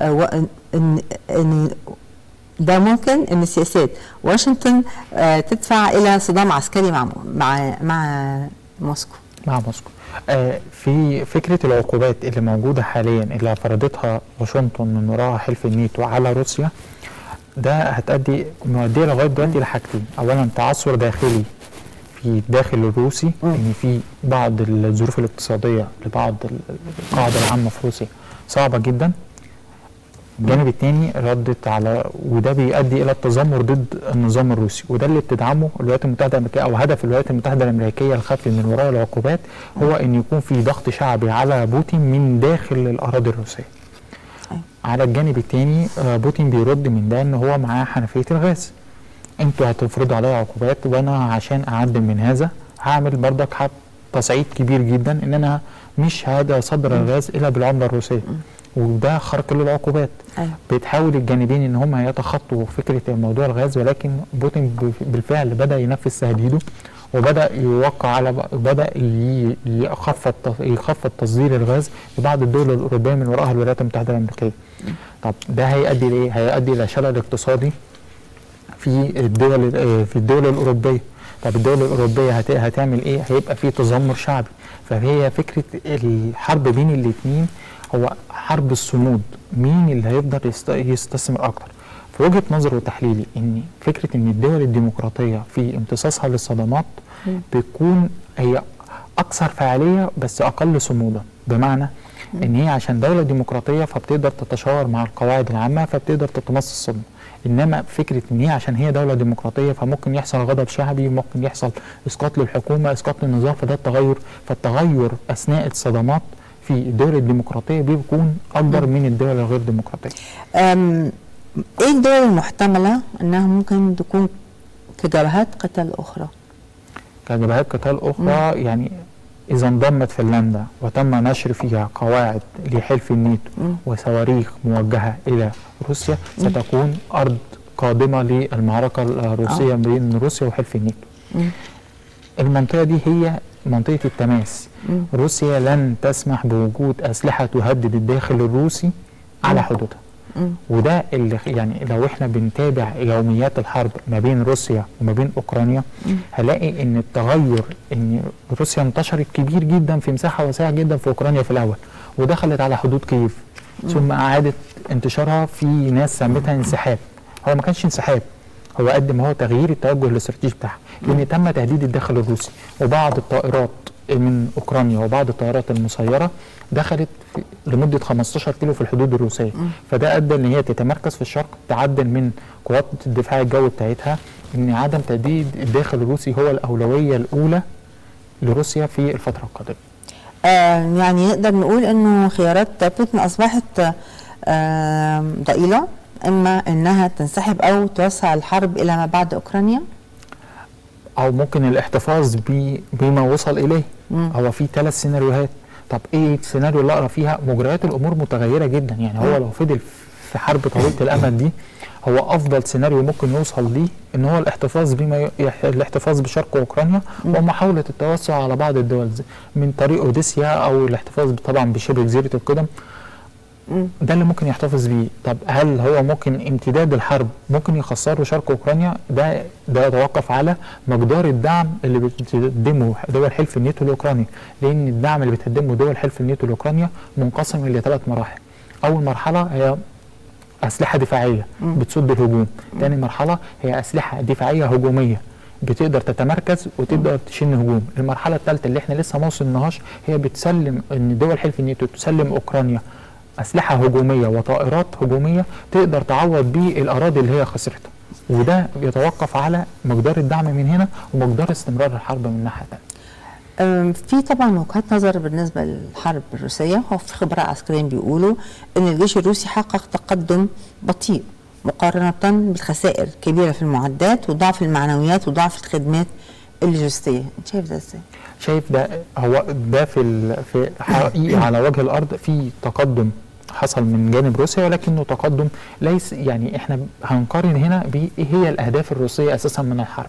ان ده ممكن ان سياسات واشنطن تدفع الى صدام عسكري مع مع مع موسكو مع موسكو. آه في فكره العقوبات اللي موجوده حاليا اللي فرضتها واشنطن من وراء حلف الناتو على روسيا، ده هتؤدي مؤديه لغايه دلوقتي لحاجتين. اولا تعثر داخلي في الداخل الروسي، ان يعني في بعض الظروف الاقتصاديه لبعض القاعده العامه في روسيا صعبه جدا. الجانب الثاني ردت على، وده بيؤدي الى التذمر ضد النظام الروسي، وده اللي بتدعمه الولايات المتحده الامريكيه، او هدف الولايات المتحده الامريكيه الخفي من وراء العقوبات هو ان يكون في ضغط شعبي على بوتين من داخل الاراضي الروسيه. على الجانب الثاني بوتين بيرد من ده ان هو معاه حنفيه الغاز، انتوا هتفرضوا عليا عقوبات وانا عشان اعدل من هذا هعمل بردك حتى تصعيد كبير جدا ان انا مش هصدر الغاز الا بالعمله الروسيه، وده خرق للعقوبات. أيوة. بتحاول الجانبين ان هم يتخطوا فكره موضوع الغاز، ولكن بوتين بالفعل بدا ينفذ تهديده وبدا يوقع على بدا يخفض يخفض تصدير الغاز لبعض الدول الاوروبيه من وراءها الولايات المتحده الامريكيه. طب ده هيؤدي لايه؟ هيؤدي الى شلل اقتصادي في الدول في الدول الاوروبيه. طب الدول الاوروبيه هت... هتعمل ايه؟ هيبقى في تذمر شعبي. فهي فكره الحرب بين الاثنين هو حرب الصمود، مين اللي هيقدر يست... يستثمر اكتر. في وجهه نظري وتحليلي ان فكره ان الدول الديمقراطيه في امتصاصها للصدمات بتكون هي اكثر فعاليه بس اقل صمودا، بمعنى ان هي عشان دوله ديمقراطيه فبتقدر تتشاور مع القواعد العامه فبتقدر تتمص الصدمه. انما فكره ان هي عشان هي دوله ديمقراطيه فممكن يحصل غضب شعبي، ممكن يحصل اسقاط للحكومه، اسقاط للنظام، فده التغير. فالتغير اثناء الصدمات في الدول الديمقراطيه بيكون اكبر من الدول الغير ديمقراطيه. ايه الدول المحتمله انها ممكن تكون كجبهات قتال اخرى؟ كجبهات قتال اخرى مم. يعني إذا انضمت فنلندا وتم نشر فيها قواعد لحلف الناتو مم. وصواريخ موجهة إلى روسيا مم. ستكون أرض قادمة للمعركة الروسية آه. بين روسيا وحلف الناتو. مم. المنطقة دي هي منطقة التماس. مم. روسيا لن تسمح بوجود أسلحة تهدد الداخل الروسي على حدودها. مم. وده اللي يعني لو احنا بنتابع يوميات الحرب ما بين روسيا وما بين اوكرانيا مم. هلاقي ان التغير ان روسيا انتشرت كبير جدا في مساحه واسعه جدا في اوكرانيا في الاول، ودخلت على حدود كييف ثم اعادت انتشارها في ناس سمتها انسحاب. هو ما كانش انسحاب، هو قد ما هو تغيير التوجه الاستراتيجي بتاعها، لان تم تهديد الداخل الروسي وبعض الطائرات من اوكرانيا وبعض الطائرات المسيره دخلت لمده خمستاشر كيلو في الحدود الروسيه. م. فده ادى ان هي تتمركز في الشرق، تعدل من قوات الدفاع الجوي بتاعتها ان عدم تهديد الداخل الروسي هو الاولويه الاولى لروسيا في الفتره القادمه. آه يعني نقدر نقول انه خيارات بوتين اصبحت آه ضئيله، اما انها تنسحب او توسع الحرب الى ما بعد اوكرانيا، او ممكن الاحتفاظ بما وصل اليه. مم. هو في ثلاث سيناريوهات. طب ايه السيناريو اللي اقرا فيها؟ مجريات الامور متغيره جدا، يعني هو لو فضل في حرب طويله الامد دي هو افضل سيناريو ممكن يوصل ليه ان هو الاحتفاظ بما ي... الاحتفاظ بشرق اوكرانيا ومحاوله التوسع على بعض الدول من طريق اوديسيا او الاحتفاظ طبعا بشبه جزيره القدم. ده اللي ممكن يحتفظ بيه. طب هل هو ممكن امتداد الحرب ممكن يخسره شرق اوكرانيا؟ ده ده يتوقف على مقدار الدعم اللي بتقدمه دول حلف الناتو لاوكرانيا، لان الدعم اللي بتقدمه دول حلف الناتو لاوكرانيا منقسم الى ثلاث مراحل. اول مرحله هي اسلحه دفاعيه بتصد الهجوم، ثاني مرحله هي اسلحه دفاعيه هجوميه بتقدر تتمركز وتقدر تشن هجوم. المرحله الثالثه اللي احنا لسه ما وصلناهاش هي بتسلم ان دول حلف الناتو تسلم اوكرانيا أسلحة هجومية وطائرات هجومية تقدر تعوض بيه الأراضي اللي هي خسرتها، وده يتوقف على مقدار الدعم من هنا ومقدار استمرار الحرب من الناحية الثانية. في طبعا وجهات نظر بالنسبة للحرب الروسية، هو في خبراء عسكريين بيقولوا إن الجيش الروسي حقق تقدم بطيء مقارنة بالخسائر الكبيرة في المعدات وضعف المعنويات وضعف الخدمات اللوجستية. أنت شايف ده إزاي؟ شايف ده هو ده في في حقيقي على وجه الارض في تقدم حصل من جانب روسيا، ولكنه تقدم ليس يعني احنا هنقارن هنا بايه هي الاهداف الروسيه اساسا من الحرب.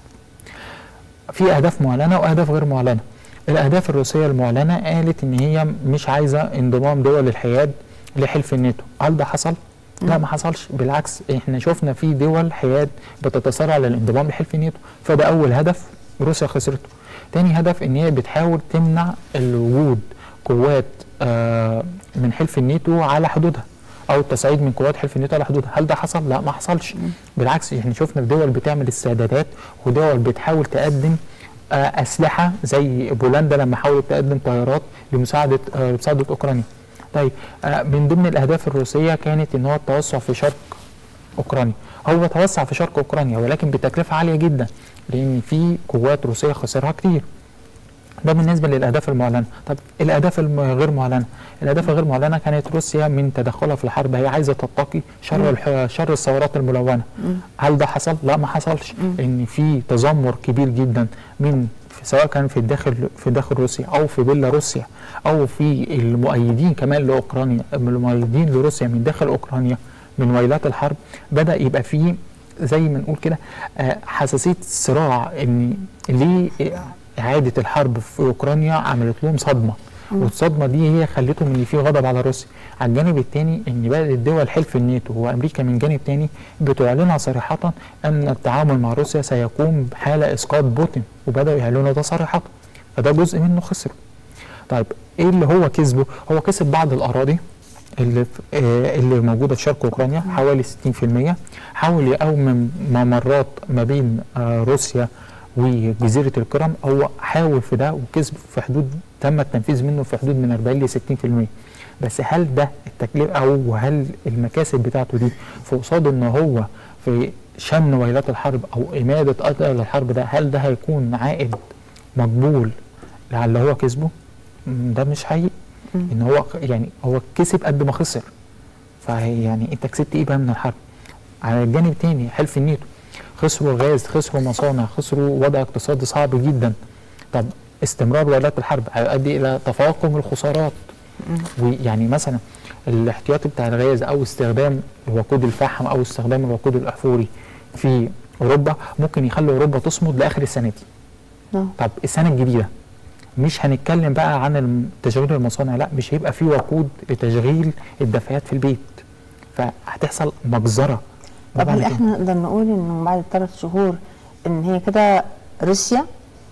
في اهداف معلنه واهداف غير معلنه. الاهداف الروسيه المعلنه قالت ان هي مش عايزه انضمام دول الحياد لحلف الناتو. هل ده حصل؟ لا ما حصلش، بالعكس احنا شفنا في دول حياد بتتسارع للانضمام لحلف الناتو، فده اول هدف روسيا خسرته. تاني هدف ان هي بتحاول تمنع الوجود قوات آه من حلف الناتو على حدودها او التصعيد من قوات حلف الناتو على حدودها. هل ده حصل؟ لا ما حصلش. بالعكس احنا شفنا دول بتعمل استعدادات ودول بتحاول تقدم آه اسلحه زي بولندا لما حاولت تقدم طيارات لمساعده آه لمساعده اوكرانيا. طيب آه من ضمن الاهداف الروسيه كانت ان هو التوسع في شرق اوكرانيا. هو توسع في شرق اوكرانيا ولكن بتكلفه عاليه جدا لان في قوات روسيه خسرها كتير. ده بالنسبه للاهداف المعلنه. طب الاهداف الغير معلنه، الاهداف الغير معلنه كانت روسيا من تدخلها في الحرب هي عايزه تتقي شر شر الثورات الملونه. هل ده حصل؟ لا ما حصلش، ان في تذمر كبير جدا من سواء كان في الداخل في داخل روسيا او في بيلاروسيا او في المؤيدين كمان لاوكرانيا، المؤيدين لروسيا من داخل اوكرانيا من ويلات الحرب. بدا يبقى فيه زي ما نقول كده حساسيه صراع ان ليه اعاده الحرب في اوكرانيا عملت لهم صدمه، والصدمه دي هي خلتهم ان في غضب على روسيا. على الجانب الثاني ان بدات الدول حلف الناتو وامريكا من جانب ثاني بتعلنها صريحه ان التعامل مع روسيا سيكون بحال اسقاط بوتين، وبداوا يعلنوا ده صريحه، فده جزء منه خسره. طيب ايه اللي هو كسبه؟ هو كسب بعض الاراضي اللي آه اللي موجوده في شرق اوكرانيا حوالي ستين في المية، حاول يقوم ممرات ما بين آه روسيا وجزيره القرم، هو حاول في ده وكسب في حدود تم التنفيذ منه في حدود من أربعين ل ستين في المية. بس هل ده التكلفه او هل المكاسب بتاعته دي في قصاد ان هو في شن ويلات الحرب او اماده اجل الحرب ده، هل ده هيكون عائد مقبول على اللي هو كسبه؟ ده مش حقيقي. ان هو يعني هو كسب قد ما خسر. فهي يعني انت كسبت ايه بقى من الحرب؟ على الجانب الثاني حلف الناتو خسروا غاز، خسروا مصانع، خسروا وضع اقتصادي صعب جدا. طب استمرار ولايات الحرب هيؤدي الى تفاقم الخسارات. ويعني مثلا الاحتياطي بتاع الغاز او استخدام وقود الفحم او استخدام الوقود الاحفوري في اوروبا ممكن يخلي اوروبا تصمد لاخر السنه دي. طب السنه الجديده مش هنتكلم بقى عن تشغيل المصانع، لا مش هيبقى في وقود لتشغيل الدفايات في البيت، فهتحصل مجزره. طب هل احنا نقدر نقول انه بعد ثلاث شهور ان هي كده روسيا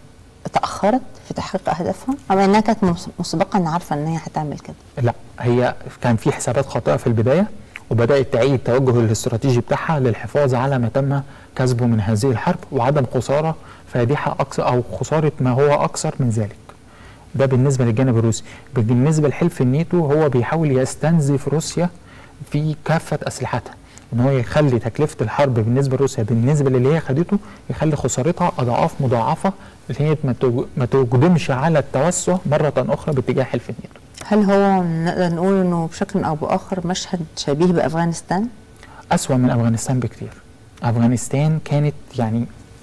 تاخرت في تحقيق اهدافها، او انها كانت مسبقا عارفه ان هي هتعمل كده؟ لا، هي كان في حسابات خاطئه في البدايه وبدات تعيد التوجه الاستراتيجي بتاعها للحفاظ على ما تم كسبه من هذه الحرب وعدم خساره فادحه اكثر او خساره ما هو اكثر من ذلك. ده بالنسبه للجانب الروسي. بالنسبه لحلف الناتو هو بيحاول يستنزف روسيا في كافه اسلحتها، ان هو يخلي تكلفه الحرب بالنسبه لروسيا بالنسبه للي هي خدته يخلي خسارتها اضعاف مضاعفه، اللي هي ما تقدمش على التوسع مره اخرى باتجاه حلف الناتو. هل هو نقدر نقول انه بشكل او باخر مشهد شبيه بافغانستان؟ اسوأ من افغانستان بكتير. افغانستان كانت يعني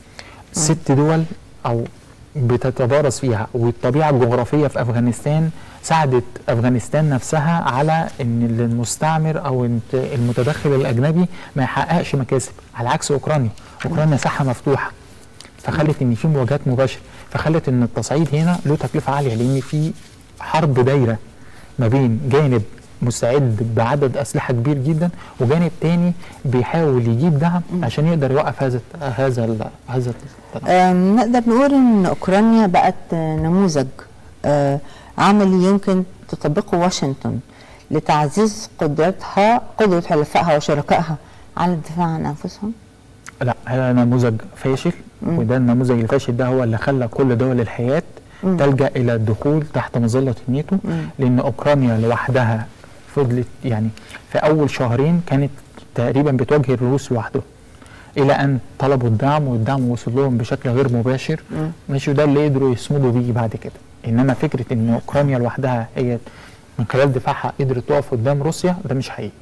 ست دول او بتتبارز فيها، والطبيعه الجغرافيه في افغانستان ساعدت افغانستان نفسها على ان المستعمر او المتدخل الاجنبي ما يحققش مكاسب، على عكس اوكرانيا. اوكرانيا ساحه مفتوحه فخلت ان في مواجهات مباشره، فخلت ان التصعيد هنا له تكلفه عاليه، لان في حرب دايره ما بين جانب مستعد بعدد اسلحه كبير جدا وجانب تاني بيحاول يجيب دعم عشان يقدر يوقف هذا هذا هذا نقدر نقول ان اوكرانيا بقت نموذج آه عملي يمكن تطبقه واشنطن لتعزيز قدرتها قدره حلفائها وشركائها على الدفاع عن انفسهم؟ لا، هذا نموذج فاشل، وده النموذج الفاشل ده هو اللي خلى كل دول الحياه مم. تلجأ إلى الدخول تحت مظلة الناتو، لأن أوكرانيا لوحدها فضلت يعني في أول شهرين كانت تقريبا بتواجه الروس لوحده، إلى أن طلبوا الدعم والدعم وصل لهم بشكل غير مباشر. ماشي، وده اللي قدروا يصمدوا بيه بعد كده. إنما فكرة إن أوكرانيا لوحدها هي من خلال دفاعها قدرت تقف قدام روسيا، ده مش حقيقي.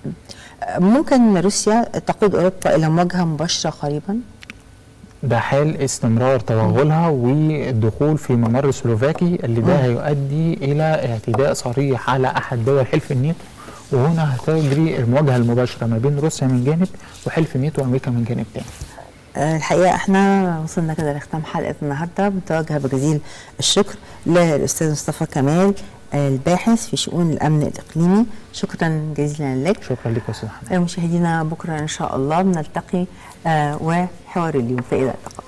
ممكن روسيا تقود أوروبا إلى مواجهة مباشرة قريبا؟ ده حال استمرار توغلها والدخول في ممر سلوفاكي، اللي ده هيؤدي الى اعتداء صريح على احد دول حلف الناتو، وهنا هتجري المواجهه المباشره ما بين روسيا من جانب وحلف الناتو وامريكا من جانب تاني. أه الحقيقه احنا وصلنا كده لختام حلقه النهارده، بنتوجه بجزيل الشكر للاستاذ مصطفى كمال الباحث في شؤون الامن الاقليمي. شكرا جزيلا لك. شكرا لك يا استاذ محمد. مشاهدينا بكره ان شاء الله بنلتقي آه وحوار اليوم، فإلى اللقاء.